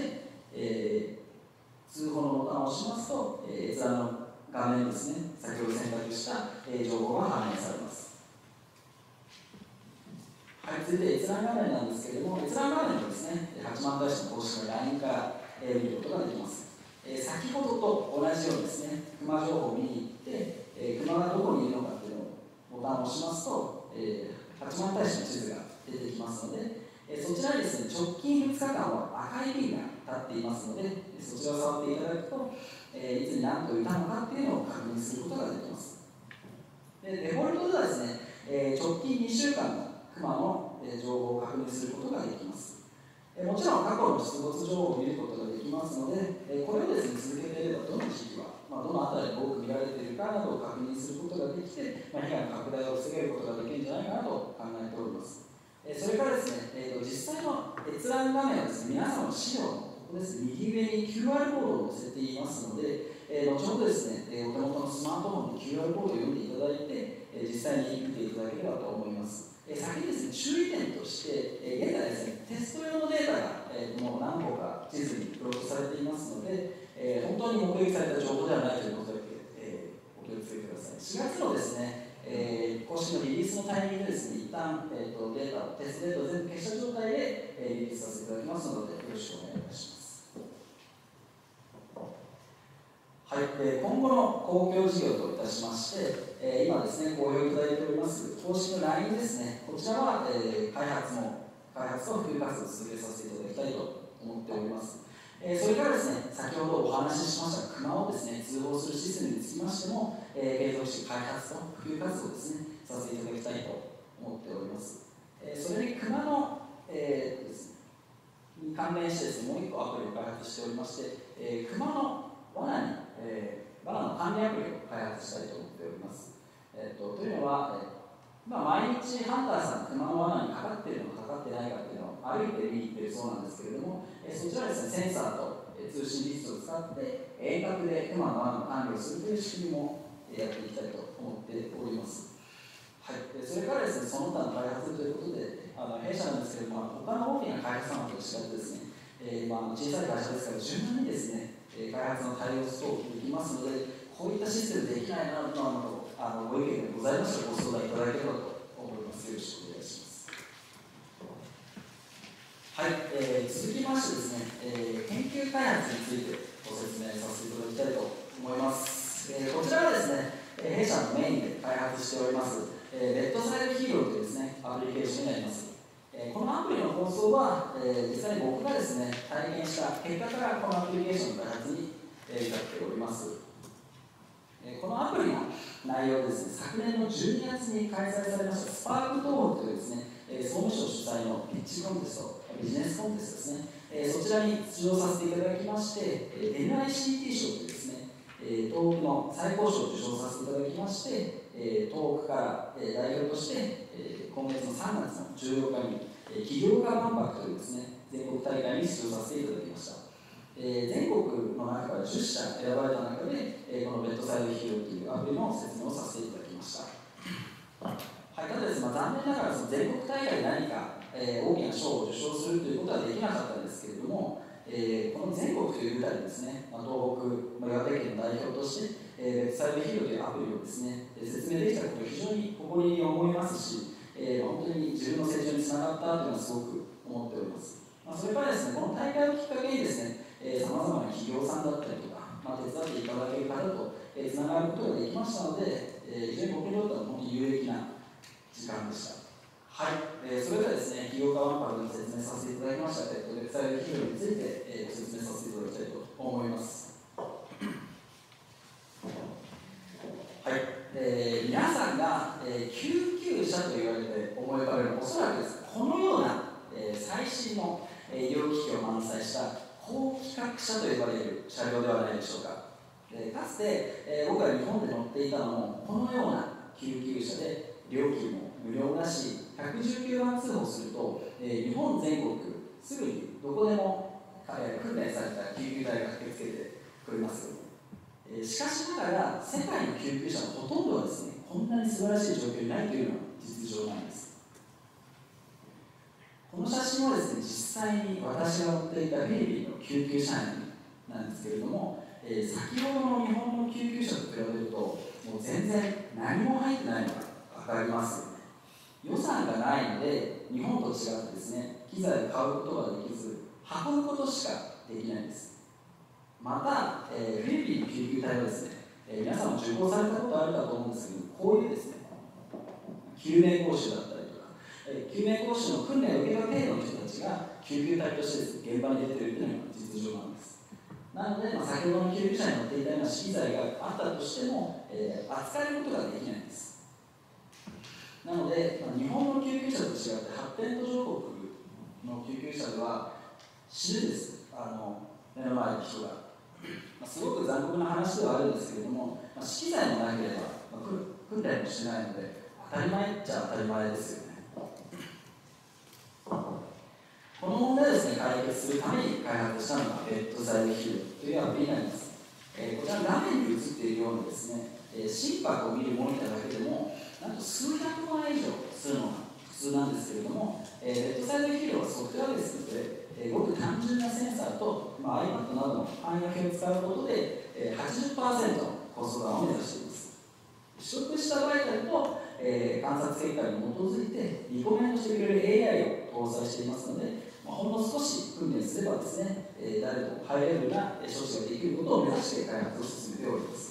通報のボタンを押しますと、閲覧の画面ですね、先ほど選択した情報が反映されます。はい、続いて閲覧画面なんですけれども、閲覧画面のですね、八幡大使の公式の LINE から見ることができます。先ほどと同じようにですね、熊情報を見に行って、熊がどこにいるのかというのをボタンを押しますと、八幡大使の地図が出てきますので、そちらにですね、直近2日間は赤いピンが立っていますので、そちらを触っていただくと、いつに何といたのかというのを確認することができます。でデフォルトではですね、直近2週間の熊の情報を確認することができます。もちろん過去の出没情報を見ることができますので、これをですね、続けていればどの地域は、どの辺りに多く見られているかなどを確認することができて、被害の拡大を防げることができるんじゃないかなと考えております。それからですね、実際の閲覧画面はですね、皆様の資料のここですね、右上に QR コードを載せていますので、後ほどですね、お手元のスマートフォンで QR コードを読んでいただいて、実際に見ていただければと思います。先にですね、注意点として、現在ですね、テスト用のデータが、もう何個か地図にプロットされていますので、本当に目撃された情報ではないということで、お気をつけください。4月のですね、公式のリリースのタイミングでですね、一旦、データ、テストデータを全部消した状態で、リリースさせていただきますので、よろしくお願いいたします。はい、今後の公共事業といたしまして、今ですね、ご表いただいております公式の LINE ですね、こちらは、開発と普及活動を続けさせていただきたいと思っております。それからですね、先ほどお話ししました熊をですね、通報するシステムにつきましても、継続して開発と普及活動をですね、させていただきたいと思っております。それに熊の、に関連してですね、もう1個アプリを開発しておりまして、熊の罠の管理アプリを開発したいと思っております。というのは、毎日ハンターさん、熊の罠にかかっているのかかかってないかというのを歩いて見に行っているそうなんですけれども、そちらはですね、センサーと通信技術を使って遠隔で熊の罠の管理をするという仕組みもやっていきたいと思っております。はい、それからですね、その他の開発ということで、弊社なんですけれども、他の大きな開発さんと違ってですね、小さい会社ですから柔軟にですね、開発の対応等できますので、こういったシステムできないなどご意見がございましたらご相談いただければと思います。よろしくお願いします。はい、続きましてですね、研究開発についてご説明させていただきたいと思います。こちらはですね、弊社のメインで開発しておりますベッドサイドヒーローというですね、アプリケーションになります。このアプリの構想は、実際に僕がですね、体験した結果からこのアプリケーションの開発に至っております。このアプリの内容ですね、昨年の12月に開催されましたスパーク東北というですね、総務省主催のピッチコンテスト、ビジネスコンテストですね、そちらに出場させていただきまして、NICT 賞というですね、東北の最高賞を受賞させていただきまして、東北から代表として、今月の3月の14日に起業家万博というですね、全国大会に出場させていただきました。全国の中から10社選ばれた中で、このベッドサイドヒーローというアプリの説明をさせていただきました。はい、ただですね、残念ながらその全国大会で何か、大きな賞を受賞するということはできなかったんですけれども、この全国という舞台でですね、東北、岩手県の代表として、ベッドサイドヒーローというアプリをですね、説明できたことを非常に誇りに思いますし、本当に自分の成長につながったというのはすごく思っております。それからですね、この大会をきっかけにですね、さまざまな企業さんだったりとか、手伝っていただける方とつながることができましたので、非常に僕にとっては本当に有益な時間でした。はい、それではですね、起業家万博に説明させていただきましたベッドサイドヒーローについて、ご説明させていただきたいと思います。 者と言われて思い浮かべるのはおそらくです。このような、最新の医療機器を満載した高規格車と呼ばれる車両ではないでしょうか。かつて、僕が日本で乗っていたのもこのような救急車で料金も無料だし、119番通報すると、日本全国すぐにどこでも訓練された救急隊が駆けつけてくれます。しかしながら世界の救急車のほとんどはですね、こんなに素晴らしい状況にないというのが実情なんです。この写真はですね、実際に私が乗っていたフィリピンの救急車員なんですけれども、先ほどの日本の救急車と比べるともう全然何も入ってないのが分かりますよね。予算がないので日本と違ってですね、機材を買うことができず運ぶことしかできないんです。また、フィリピンの救急隊はですね、皆さんも受講されたことあるかと思うんですけど、こういうですね、救命講習だったりとか、救命講習の訓練を受けた程度の人たちが救急隊としてですね、現場に出ているというのが実情なんです。なので、先ほどの救急車に乗っていたような資機材があったとしても、扱えることができないんです。なので、日本の救急車と違って発展途上国の救急車では死ぬです。目の前の人が。すごく残酷な話ではあるんですけれども、資機材もなければ、訓練もしないので、当たり前っちゃ当たり前ですよね。この問題をですね、解決するために開発したのがベッドサイドヒールというアプリになります。こちら画面に映っているようなですね、心拍を見るモニターだけでも、なんと数百万円以上するのが普通なんですけれども、ベッドサイドヒールはソフトウェアですので、ごく単純なセンサーと、iPad などの汎用系を使うことで、80% のコストダウンを目指しています。取得したバイタルと、観察結果に基づいてリコメンドしてくれる AI を搭載していますので、ほんの少し訓練すればですね、誰でもハイレベルな処置ができることを目指して開発を進めております。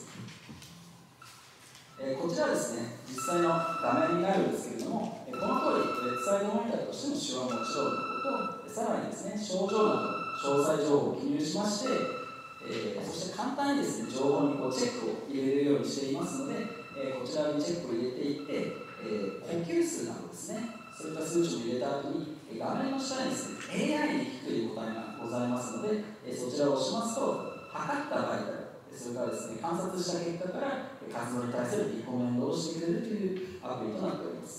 こちらはですね、実際の画面になるんですけれども、この通り、ベッドサイドモニターとしての手話もちろんのこと、さらにですね、症状などの詳細情報を記入しまして、そして簡単にですね、情報にチェックを入れるようにしていますので、こちらにチェックを入れていって、呼吸数などですね、そういった数値を入れた後に、画面の下にですね、AI に聞くというボタンがございますので、そちらを押しますと、測ったバイタル、それからですね、観察した結果から活動に対するリコメンドをしてくれるというアプリとなっております。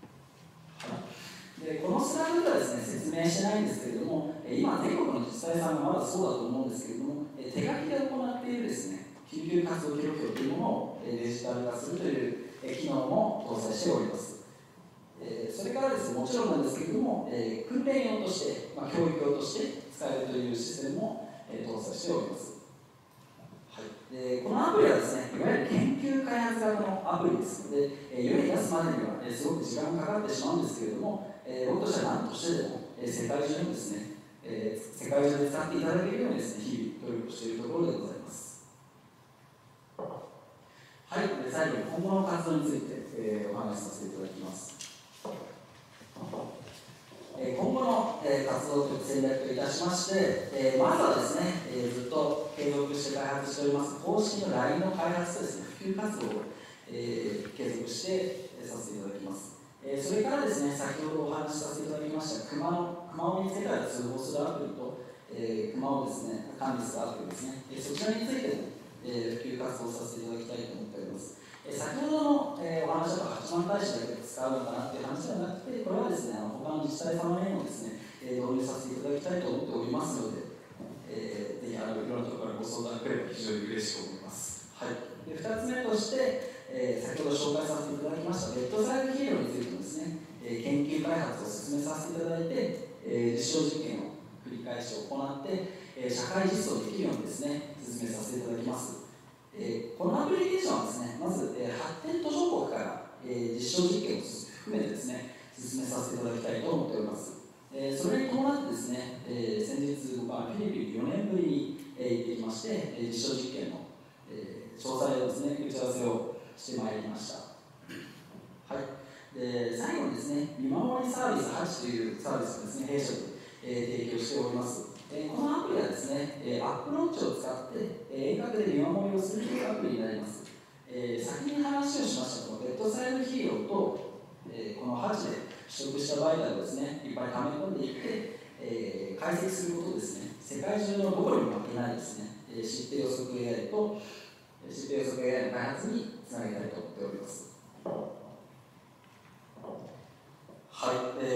でこのスライドではですね、説明してないんですけれども、今、全国の自治体さんがまだそうだと思うんですけれども、手書きで行っているですね、救急活動記録表というものをデジタル化するという機能も搭載しております。それからですね、もちろんなんですけれども、訓練用として、教育用として使えるというシステムも搭載しております。でこのアプリはですね、いわゆる研究開発型のアプリですので、世に出すまでにはすごく時間がかかってしまうんですけれども、僕としては何としてでも世界中にですね、世界中で使っていただけるようにですね、日々努力しているところでございます。はい、最後に今後の活動について、お話しさせていただきます。今後の活動と戦略といたしまして、まずはですね、ずっと継続して開発しております公式の LINE の開発とですね、普及活動を継続してさせていただきます。それからですね、先ほどお話しさせていただきました熊を見つけたら通報するアプリと、熊をですね、管理するアプリですね、そちらについても普及活動させていただきたいと思っております。先ほどのお話だと八幡大使だけで使うのかなという話ではなくて、これはですね、他の自治体様にもですね、導入させていただきたいと思っておりますので、ぜひいろんなところからご相談くれば非常に嬉しく思います。はい、で2つ目として、先ほど紹介させていただきましたベッドサイドヒーローについてもですね、研究開発を進めさせていただいて、実証実験を繰り返し行って、社会実装できるようにですね、進めさせていただきます。このアプリケーションはですね、まず、発展途上国から、実証実験を含めてですね、進めさせていただきたいと思っております。それに伴ってですね、先日僕はフィリピンに4年ぶりに行ってきまして、実証実験の、詳細をですね、打ち合わせをしてまいりました。はい、で最後にですね、見守りサービス8というサービスをですね、弊社で提供しております。このアプリはですね、アップローチを使って遠隔で見守りをするというアプリになります。先に話をしましたこのベッドサイドヒーローと、 このハチで取得したバイタルをですね、いっぱい溜め込んでいって、解析することですね、世界中のどこにも負けないですね、疾病予測 AI と疾病予測 AI の開発につなげたいと思っております。はい、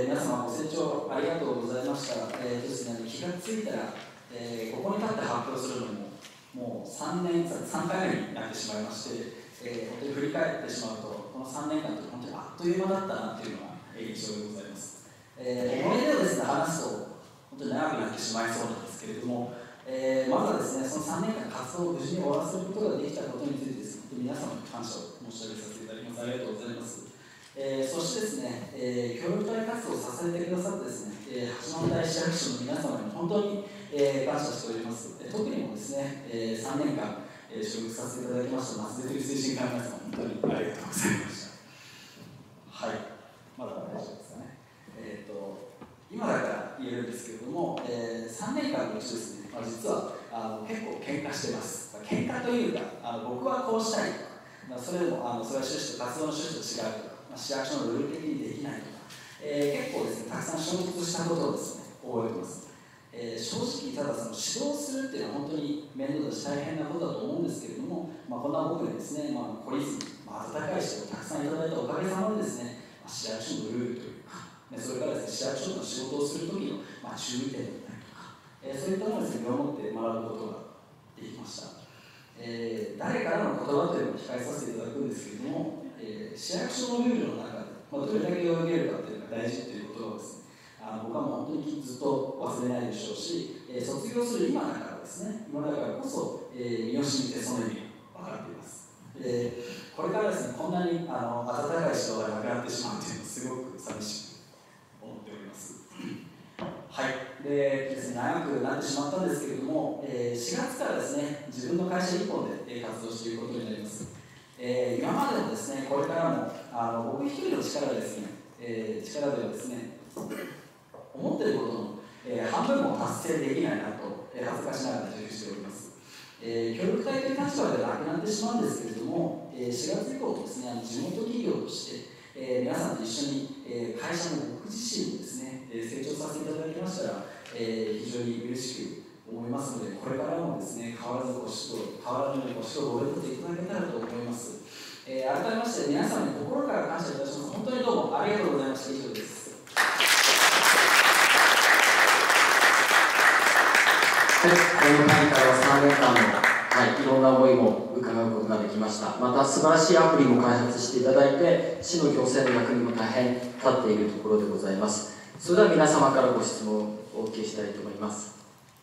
皆様ご清聴ありがとうございました。ですね、気がついたら、ここに立って発表するのももう3回目になってしまいまして、本当に振り返ってしまうと、この3年間って本当にあっという間だったなというのが印象でございます。思い出をですね、話すと本当に長くなってしまいそうなんですけれども、まずはですね、その3年間活動を無事に終わらせることができたことについてですね、皆様に感謝を申し上げさせていただきます。ありがとうございます。そしてですね、協力隊活動を支えてくださってですね、八幡平市役所の皆様に本当に、感謝しております。特にもですね、3年間、所属させていただきました松出推進課の皆様、本当にありがとうございました。はい、まだ大丈夫ですかね。今だから言えるんですけれども、3年間のうちですね、実は結構喧嘩してます。喧嘩というか、僕はこうしたいとか、それでもそれは趣旨と活動の趣旨と違うとか、市役所のルール的にできないとか、結構ですね、たくさん衝突したことをですね、覚えてます。正直、ただその指導するっていうのは本当に面倒だし大変なことだと思うんですけれども、こんな僕にですね、懲りずに、温かい指導をたくさんいただいたおかげさまでですね、市役所のルールというか、それからですね、市役所の仕事をするときの注意点だったりとか、そういったものをですね、身をもって学ぶことができました。誰からの言葉というのを控えさせていただくんですけれども、市役所のルールの中で、どれだけ泳げるかというのが大事ということをですね、僕はもう本当にずっと忘れないでしょうし、卒業する今だからですね、今だからこそ、身を染みてその意味が分かっています。これからですね、こんなに温かい指導がなくなってしまうというのをすごく寂しく思っております。はい、でですね、長くなってしまったんですけれども、4月からですね、自分の会社1本で活動していくことになります。今までもですね、これからも僕一人の力でですね、力ではですね、思っていることの、半分も達成できないなと、恥ずかしながら自負しております。協力隊という立場ではなくなってしまうんですけれども、4月以降ですね、地元企業として、皆さんと一緒に、会社の僕自身もですね、成長させていただきましたら、非常に嬉しく思いますので、これからもですね、変わらぬようにご指導を覚えていただけたらと思います。改めまして皆さんに心から感謝いたします。本当にどうもありがとうございました。以上です。 はい、この大会は3年間の、いろんな思いも伺うことができました。また素晴らしいアプリも開発していただいて、市の行政の役にも大変立っているところでございます。それでは皆様からご質問をお受けしたいと思います。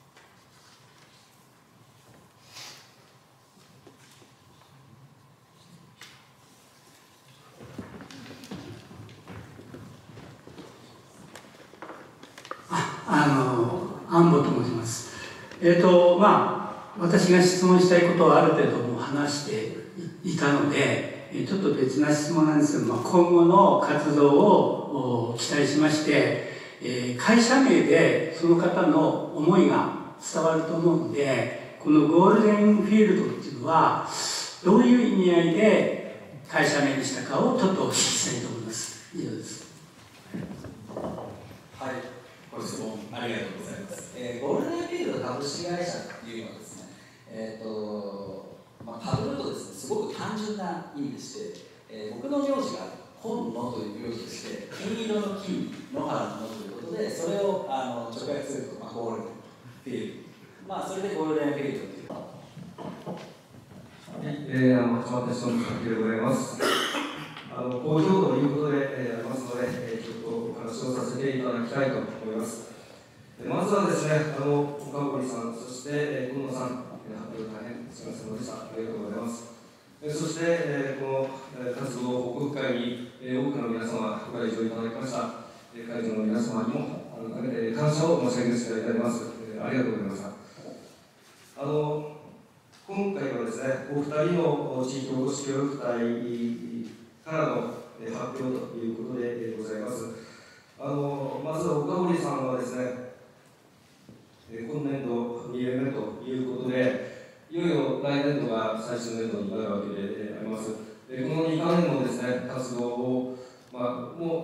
安保と申します。私が質問したいことはある程度も話していたので、ちょっと別な質問なんですけども、今後の活動を期待しまして、会社名でその方の思いが伝わると思うんで、このゴールデンフィールドっていうのはどういう意味合いで会社名にしたかをちょっとお聞きしたいと思います。以上です。 はい、ご質問ありがとうございます。ゴールデンフィールド株式会社っていうのはですね、かぶるとですね、すごく単純な意味でして、僕の名字が本野という名字でして、金色の金、野原の野ということで、それを直訳すると、ゴールデンフィールド。それでゴールデンフィールドという。 はい、八幡市の柿でございます。好評ということでありますので、ちょっとお話をさせていただきたいと思います。まずはですね、岡堀さん、そして今野さん、発表大変お疲れ様でした。ありがとうございます。そして、この活動報告会に多くの皆様ご来場いただきました。会場の皆様にも改めて感謝を申し上げさせていただきます。ありがとうございました。今回はですね、お二人の地域おこし協力隊からの発表ということでございます。まず岡堀さんはですね、今年度2年目ということで、いよいよ来年度が最終年度になるわけであります。この2か年のですね、活動を、も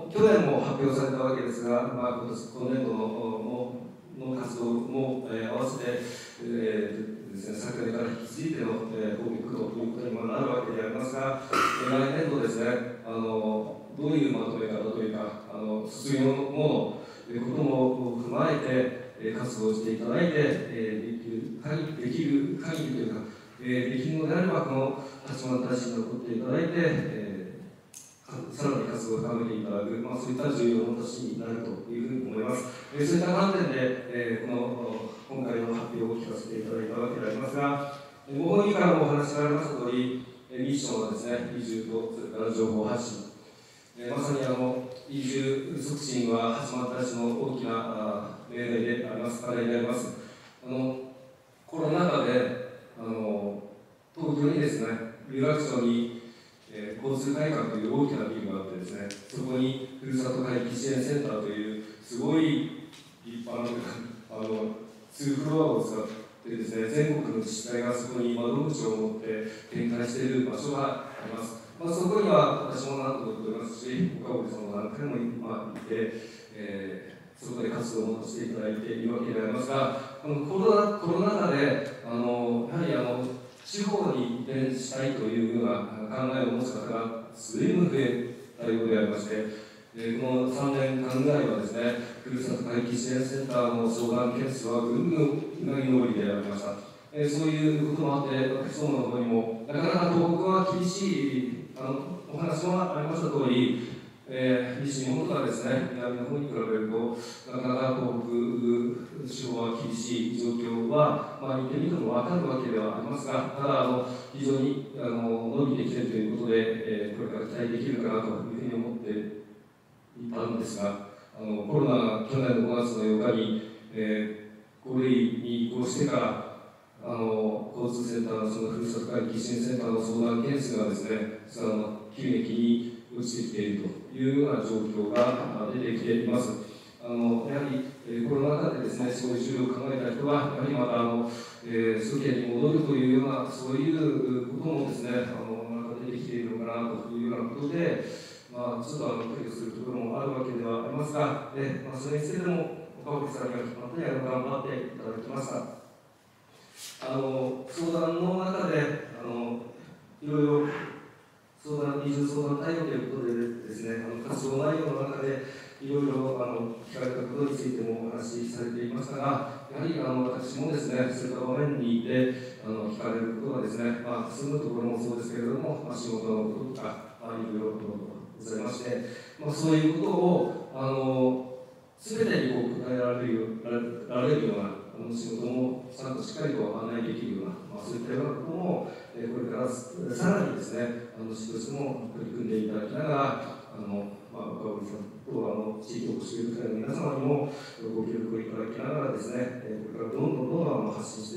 発表されたわけですが、今年度の活動も、合わせて、ですね、先ほどから引き継いでの、報告ということにもなるわけでありますが、来年度ですね、どういうまとめ方というか、卒業後のことも踏まえて、活動していただいて、できる限りというか、できるのであれば、この八幡大使に残っていただいて、さらに活動を深めていただく、そういった重要な年になるというふうに思います。そういった観点で、今回の発表を聞かせていただいたわけでありますが、ご本人からもお話がありましたとおり、ミッションはですね、移住とそれから情報発信。まさに移住促進は八幡大使の大きな命題であります、課題であります。コロナ禍で東京にですね、有楽町に交通会館という大きなビルがあってですね、そこにふるさと回帰支援センターというすごい立派な2フロアを使ってですね、全国の自治体がそこに窓口を持って展開している場所があります。そこには私も何度も行っておりますし、岡堀さんも何回も行って、そこで活動もしていただいているわけでありますが、コロナ禍でやはり地方に移転したいというような考えを持つ方が随分増えたようでありまして、この3年間ぐらいはですね、ふるさと回帰支援センターの相談件数はぐんぐんうなぎ登りでありました。そういうこともあって、私どもの方にもなかなか東北は厳しいお話もありました通り、西日本とかですね、南の方に比べると、なかなか東北地方は厳しい状況は、見てみても分かるわけではありますが、ただ非常に伸びてきているということで、これから期待できるかなというふうに思っていたんですが、コロナが去年の5月の8日に、5類に移行してから、交通センターのそのふるさと回帰支援センターの相談件数がですね、急激に落ちてきているというような状況が出てきています。やはりコロナ禍でですね、そういう治療を考えた人は、やはりまた祖家に戻るというような、そういうこともですね、出てきているのかなというようなことで、ちょっと苦慮するところもあるわけではありますが、それについても岡堀さんにはまた頑張っていただきました。相談の中でいろいろ移住相談対応ということでですね、活動内容の中でいろいろ聞かれたことについてもお話しされていましたが、やはり私もですね、そういった場面にいて聞かれることはですね、住むところもそうですけれども、仕事のこととかいろいろございまして、そういうことを全てに答えられるような仕事もちゃんとしっかりと案内できるような、そういったようなことも、これからさらにですね、市としても取り組んでいただきながら、岡堀さんと地域おこし協力隊の皆様にもご協力をいただきながらですね、これからどんどん発信して、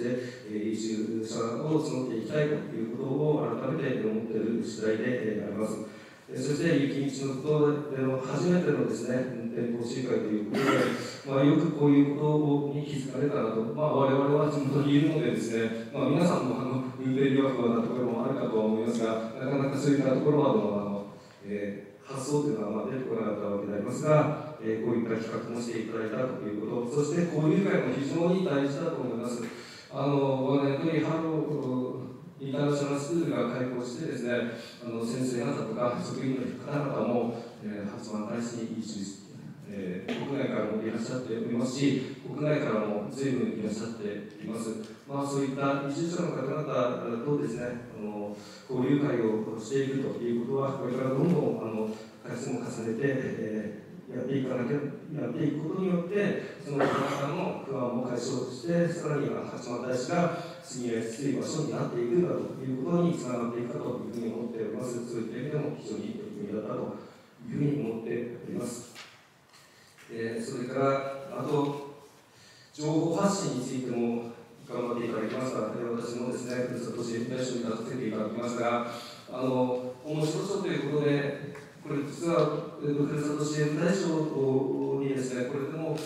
移住者を募っていきたいということを改めて思っている次第であります。そして雪道のことでの初めてのですね、運転講習会ということで、よくこういうことに気づかれたなと、我々は地元にいるのでですね、皆さんも運転疑惑なところもあるかとは思いますが、なかなかそういったところまでの発想というのは出てこなかったわけでありますが、こういった企画もしていただいたということ、そして交流会も非常に大事だと思います。我々というインターナショナルスクールが開校してですね、先生方とか職員の方々も、八幡大使に移住して、国内からもいらっしゃっておりますし、国内からも随分いらっしゃっています。そういった移住者の方々とですね、交流会をしていくということは、これからどんどん回数も重ねて、やっていくことによって、その方々の不安も解消して、さらには八幡大使が住みやすい場所になっていくんだということにつながっていくかというふうに思っております。そういった意味でも非常にいい取り組みだったというふうに思っております。それから、あと、情報発信についても頑張っていただきました。私もですね、ふるさと支援大使に立たせていただきましたが、面白書ということで、これ実はふるさと支援大使にですね、これでも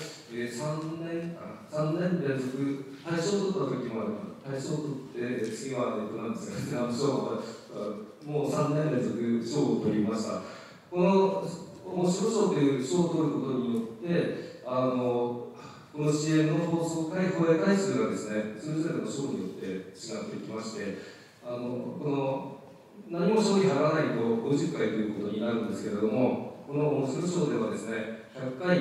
3年連続大賞を取った時もある。大賞を取って次は何ですかね、もう3年連続賞を取りました。この面白賞という賞を取ることによってこの支援の放映回数がですね、それぞれの賞によって違ってきまして、この何も賞に貼らないと50回ということになるんですけれども、この面白賞ではですね、100回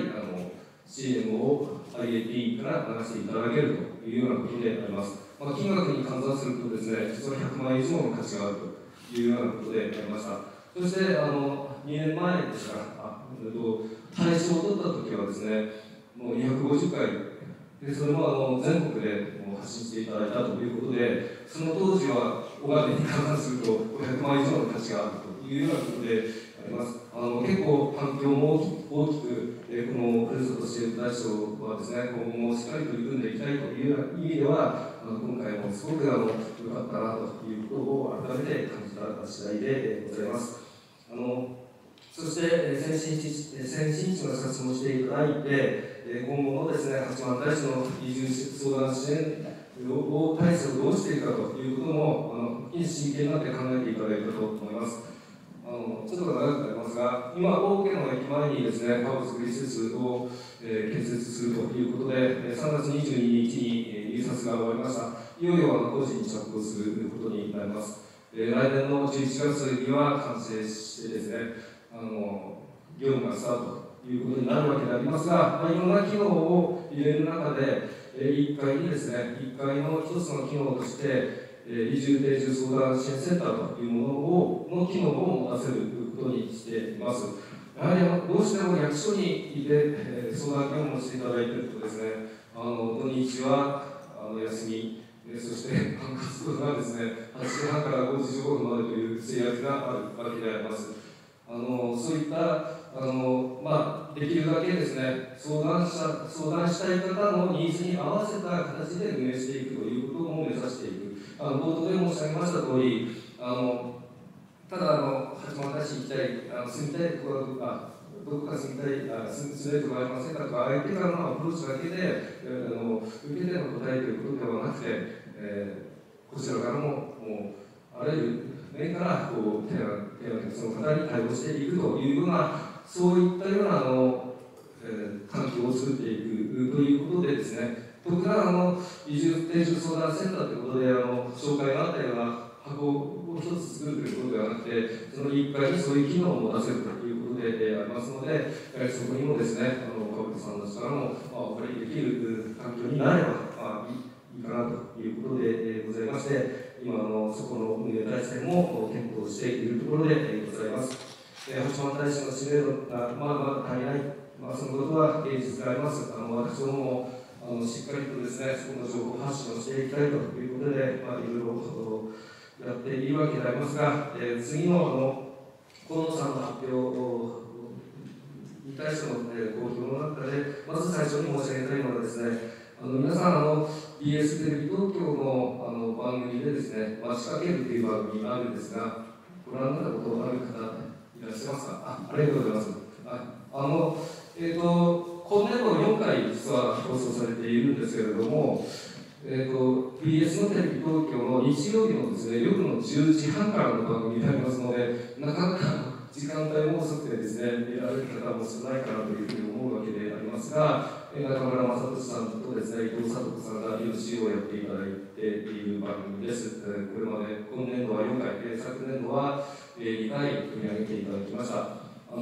CM を IAP から流していただけるというようなことであります。金額に換算するとですね、実は100万円以上の価値があるというようなことでありました。そして2年前ですから、大賞を取った時はですね、もう250回で、それも全国でもう発信していただいたということで、その当時はお金に換算すると500万円以上の価値があるというようなことであります。結構反響も大きく、このふるさと支援大賞はですね、今後もしっかり取り組んでいきたいというような意味では、今回もすごく良かったなということを改めて感じた次第でございます。そして先進地の視察もしていただいて、今後のですね、八幡平市の移住相談支援体制をどうしていくかということも真剣になって考えていただいたと思います。ちょっと長くなりますが、今、大家の駅前にですね、ハウス作り施設を建設するということで、3月22日に入札が終わりました。いよいよ工事に着工することになります。来年の11月には完成してですね、業務がスタートということになるわけでありますが、いろんな機能を入れる中で、1階にですね、1階の一つの機能として、移住定住相談支援センターというものの機能を持たせることにしています。やはりどうしても役所にいて、相談業務をしていただいているとですね、土日は休み、そして活動がですね、8時半から5時15分までという制約があるわけであります。そういったできるだけですね、相談したい方のニーズに合わせた形で運営していくということも目指していく。冒頭で申し上げました通り、ただ八幡平市に行きたい、住みたいところとか、どこか住みたい、住めるとかありませんかとか、相手からのアプローチだけで、受けての答えということではなくて、こちらからも、あらゆる面からその方に対応していくというような、そういったような環境を作っていくということでですね、特段移住定住相談センターということで紹介があったような箱を一つ作るということではなくて、その1階にそういう機能を持たせるということでありますので、そこにもですね、岡本さんの力もお借りできる環境になればいいかなということでございまして、今そこの運営体制も検討しているところでございます。八幡平市の知名度がまだまだ足りない、そのことは現実であります。私どももしっかりとですね、そこの情報発信をしていきたいということで、いろいろやっているわけでありますが、次の河野さんの発表に対しての公表の中で、まず最初に申し上げたいのはですね、皆さんBS テレビ東京の番組でですね、仕掛けるという番組があるんですが、ご覧になったことある方いらっしゃいますか？ありがとうございます。今年度4回実は放送されているんですけれども、BS のテレビ東京の日曜日のですね、夜の10時半からの番組になりますので、なかなか時間帯も遅くてですね、見られる方も少ないかなというふうに思うわけでありますが、中村雅俊さんとですね、伊藤聡子さんが MC をやっていただいている番組です。これまで今年度は4回、昨年度は2回取り上げていただきました。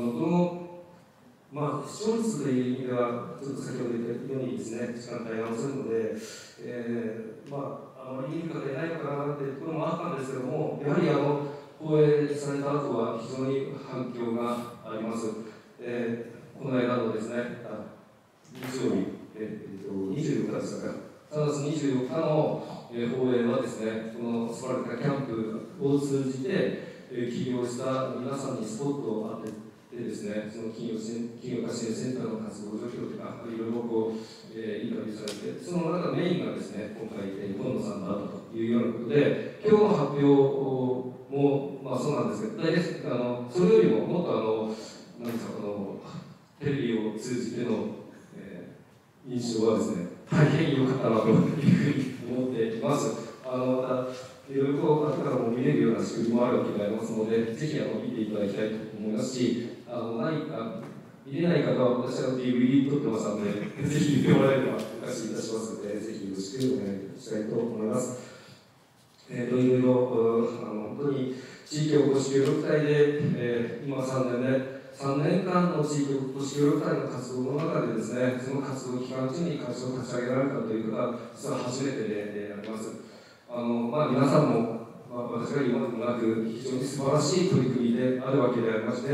視聴率という意味では、ちょっと先ほど言ったようにですね、時間帯が遅いので、あまり見る方いないのかなというところもあったんですけども、やはり放映された後は非常に反響があります。この間のですね、日曜日、24日でしたか、3月24日の放映はですね、このスパルタキャンプを通じて、起業した皆さんにスポットを当てて、ですね、その企業家支援センターの活動状況とか、いろいろインタビューされて、その中メインがですね、今回、河野さんだったというようなことで、今日の発表も、そうなんですけど、それよりももっとなんですか、テレビを通じての、印象はですね、大変良かったなというふうに思っています。いろいろと後からも見れるような仕組みもあるわけでありますので、ぜひ見ていただきたいと思いますし、 見れない方は私は DVD 撮ってますので、ぜひ見てもらえればお貸しいたしますので、ぜひよろしくお願いしたいと思います。いろいろ本当に地域おこし協力隊で、今3年目、3年間の地域おこし協力隊の活動の中でですね、その活動期間中に会社を立ち上げられたという方は、実は初めてであります。皆さんも、私が言うまでもなく、非常に素晴らしい取り組みであるわけでありまして、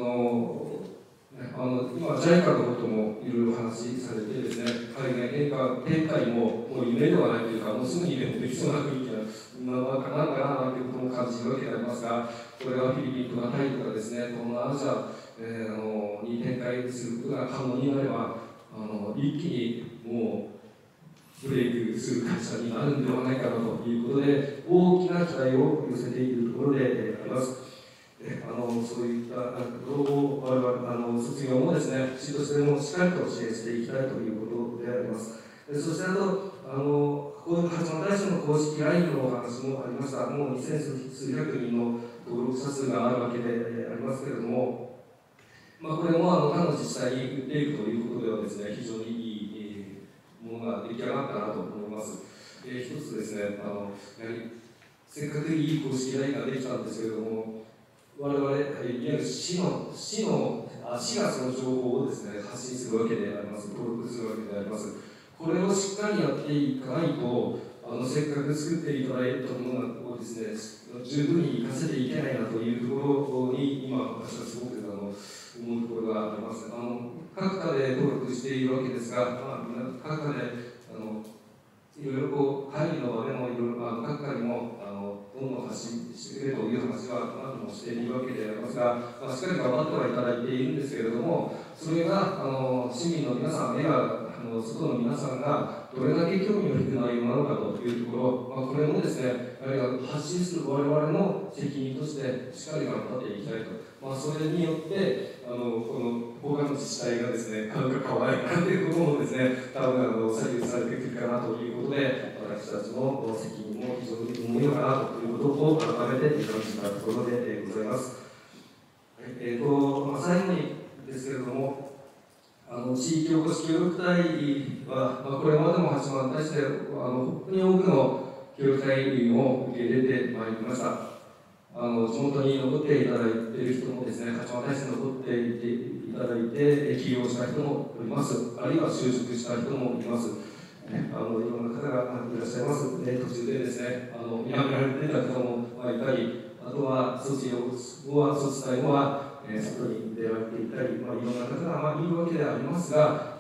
今、JICA のこともいろいろ話されてですね、海外展開ももう夢ではないというか、もうすぐにでもできそうな雰囲気なのかなということも感じるわけでありますが、これはフィリピンとかタイとかですね、東南アジアに展開することが可能になれば、一気にもうブレイクする会社になるんではないかなということで、大きな期待を寄せているところであります。そういったことを我々卒業もですね、市としてもしっかりと支援していきたいということであります。そして八幡大社の公式 LINE のお話もありました。もう2000数百人の登録者数があるわけでありますけれども、これも他の自治体に売っていくということではですね、非常にいいものが出来上がったなと思います。一つですね、やはりせっかくいい公式 LINE ができたんですけれども、我々、いわゆる市がその情報をですね、発信するわけであります、登録するわけであります。これをしっかりやっていかないと、せっかく作っていただいたものをですね、十分に活かせていけないなというところに、今、私はすごく思うところがあります。各課で登録しているわけですが、各課でいろいろ会議の場でもいろいろ各課にもどんどん発信してくれという話は何度もしているわけでありますが、しっかり頑張ってはいただいているんですけれども、それが市民の皆さん、外の皆さんがどれだけ興味を引く内容なのかというところ、これもですね、やはり発信する我々の責任としてしっかり頑張っていきたいと。それによってこの他の自治体がですね、買うか買わないかということもですね、多分左右されてくるかなということで、私たちの責任も非常に重いのかなということを改めて感じたところでございます。最後にですけれども、地域おこし協力隊は、これまでも八幡大使で本当に多くの協力隊員を受け入れてまいりました。地元に残っていただいている人もですね、八幡大使に残っていただいて起業した人もおります。あるいは就職した人もいます。いろんな方がいらっしゃいます。途中でですね、辞められていた方もいたり、あとは卒退後は外に出られていたり、いろんな方がいるわけでありますが、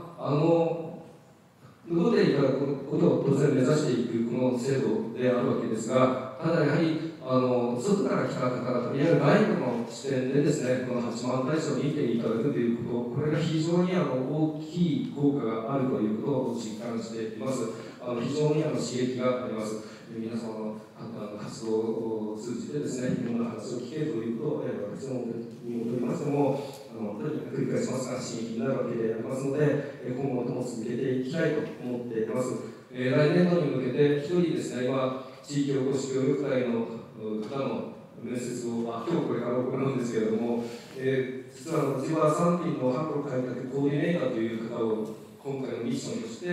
残っていただくことを当然目指していくこの制度であるわけですが、ただやはり外から来た方々、いわゆる外部の視点でですね、この八幡大社を見ていただくということ、これが非常に大きい効果があるということを実感しています。非常に刺激があります。皆様の活動を通じてですね、いろんな話を聞けるということを、私の身元にましても、本当に繰り返しますが、刺激になるわけでありますので、今後とも続けていきたいと思っています。来年度に向けて、一人ですね、今、地域おこし協力隊の方の面接を、今日これから行うんですけれども、実は千葉産品の販路開拓コーディネーターという方を今回のミッションとして、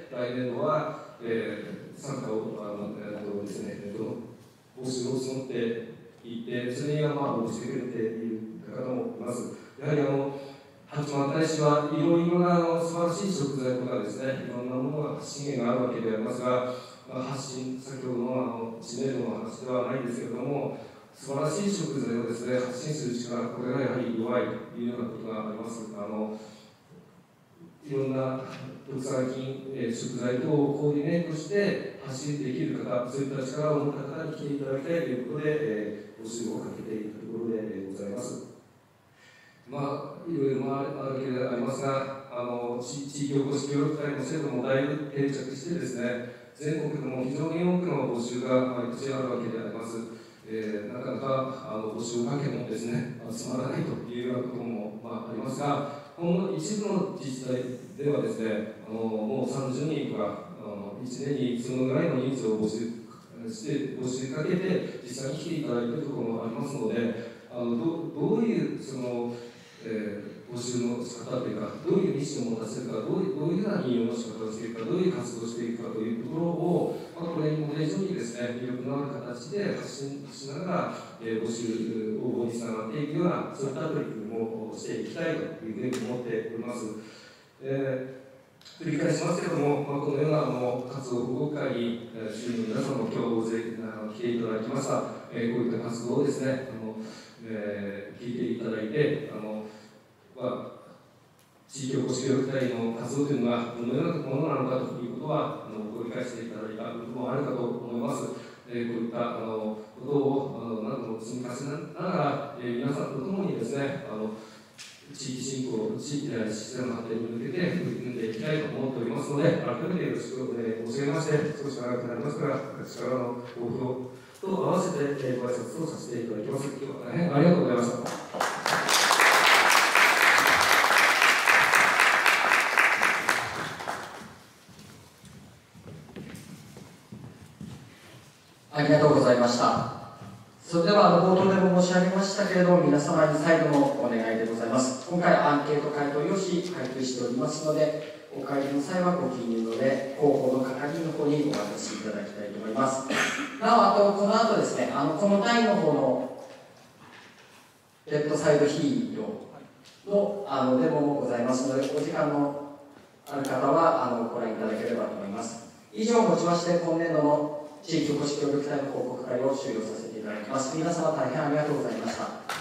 来年度は、参加をですね、募集を募っていて、それには応じてくれている方もいます。やはり八幡大使はいろいろな素晴らしい食材とかですね、いろんなものが資源があるわけでありますが、先ほどの知名度の話ではないんですけれども、素晴らしい食材をですね、発信する力、これがやはり弱いというようなことがあります。いろんな特産品、食材等をコーディネートして発信できる方、そういった力を持った方に来ていただきたいということで、募集をかけていたところでございます。いろいろあるわけでありますが、地域おこし協力隊の制度もだいぶ定着してですね、全国でも非常に多くの募集が毎年あるわけであります。なかなか募集をかけてもですね、集まらないというようなこともありますが、この一部の自治体ではですね、もう30人とか、1年にそのぐらいの人数を募集かけて、実際に来ていただいているところもありますので、 どういうその、募集の仕方というか、どういうミッションを持たせるか、どういうふうな任用の仕方をしていくか、どういう活動をしていくかというところを、これに非常にですね、魅力のある形で発信しながら、募集応募につながっていくような、そういった取り組みもしていきたいというふうに思っております。繰り返しますけれども、このような活動報告会に、周囲の皆さんも今日大勢来ていただきました。こういった活動をですね、聞いていただいて、地域おこし協力隊の活動というのがどのようなものなのかということはご理解していただいた部分もあるかと思います。こういったことを何度も積み重ねながら、皆さんと共にですね、地域振興、地域で自然の発展に向けて取り組んでいきたいと思っておりますので、改めてよろしく申し上げまして、少し長くなりますが、私からのご不要と合わせてご挨拶をさせていただきます。今日は大変ありがとうございました。 ありがとうございました。それでは冒頭でも申し上げましたけれども、皆様に再度のお願いでございます。今回アンケート回答用紙配布しておりますので、お帰りの際はご記入ので、広報の係の方にお渡しいただきたいと思います。なお、この後ですね、この台の方のレッドサイドヒーローのデモもございますので、お時間のある方はご覧いただければと思います。以上をもちまして、今年度の地域おこし協力隊の報告会を終了させていただきます。皆様大変ありがとうございました。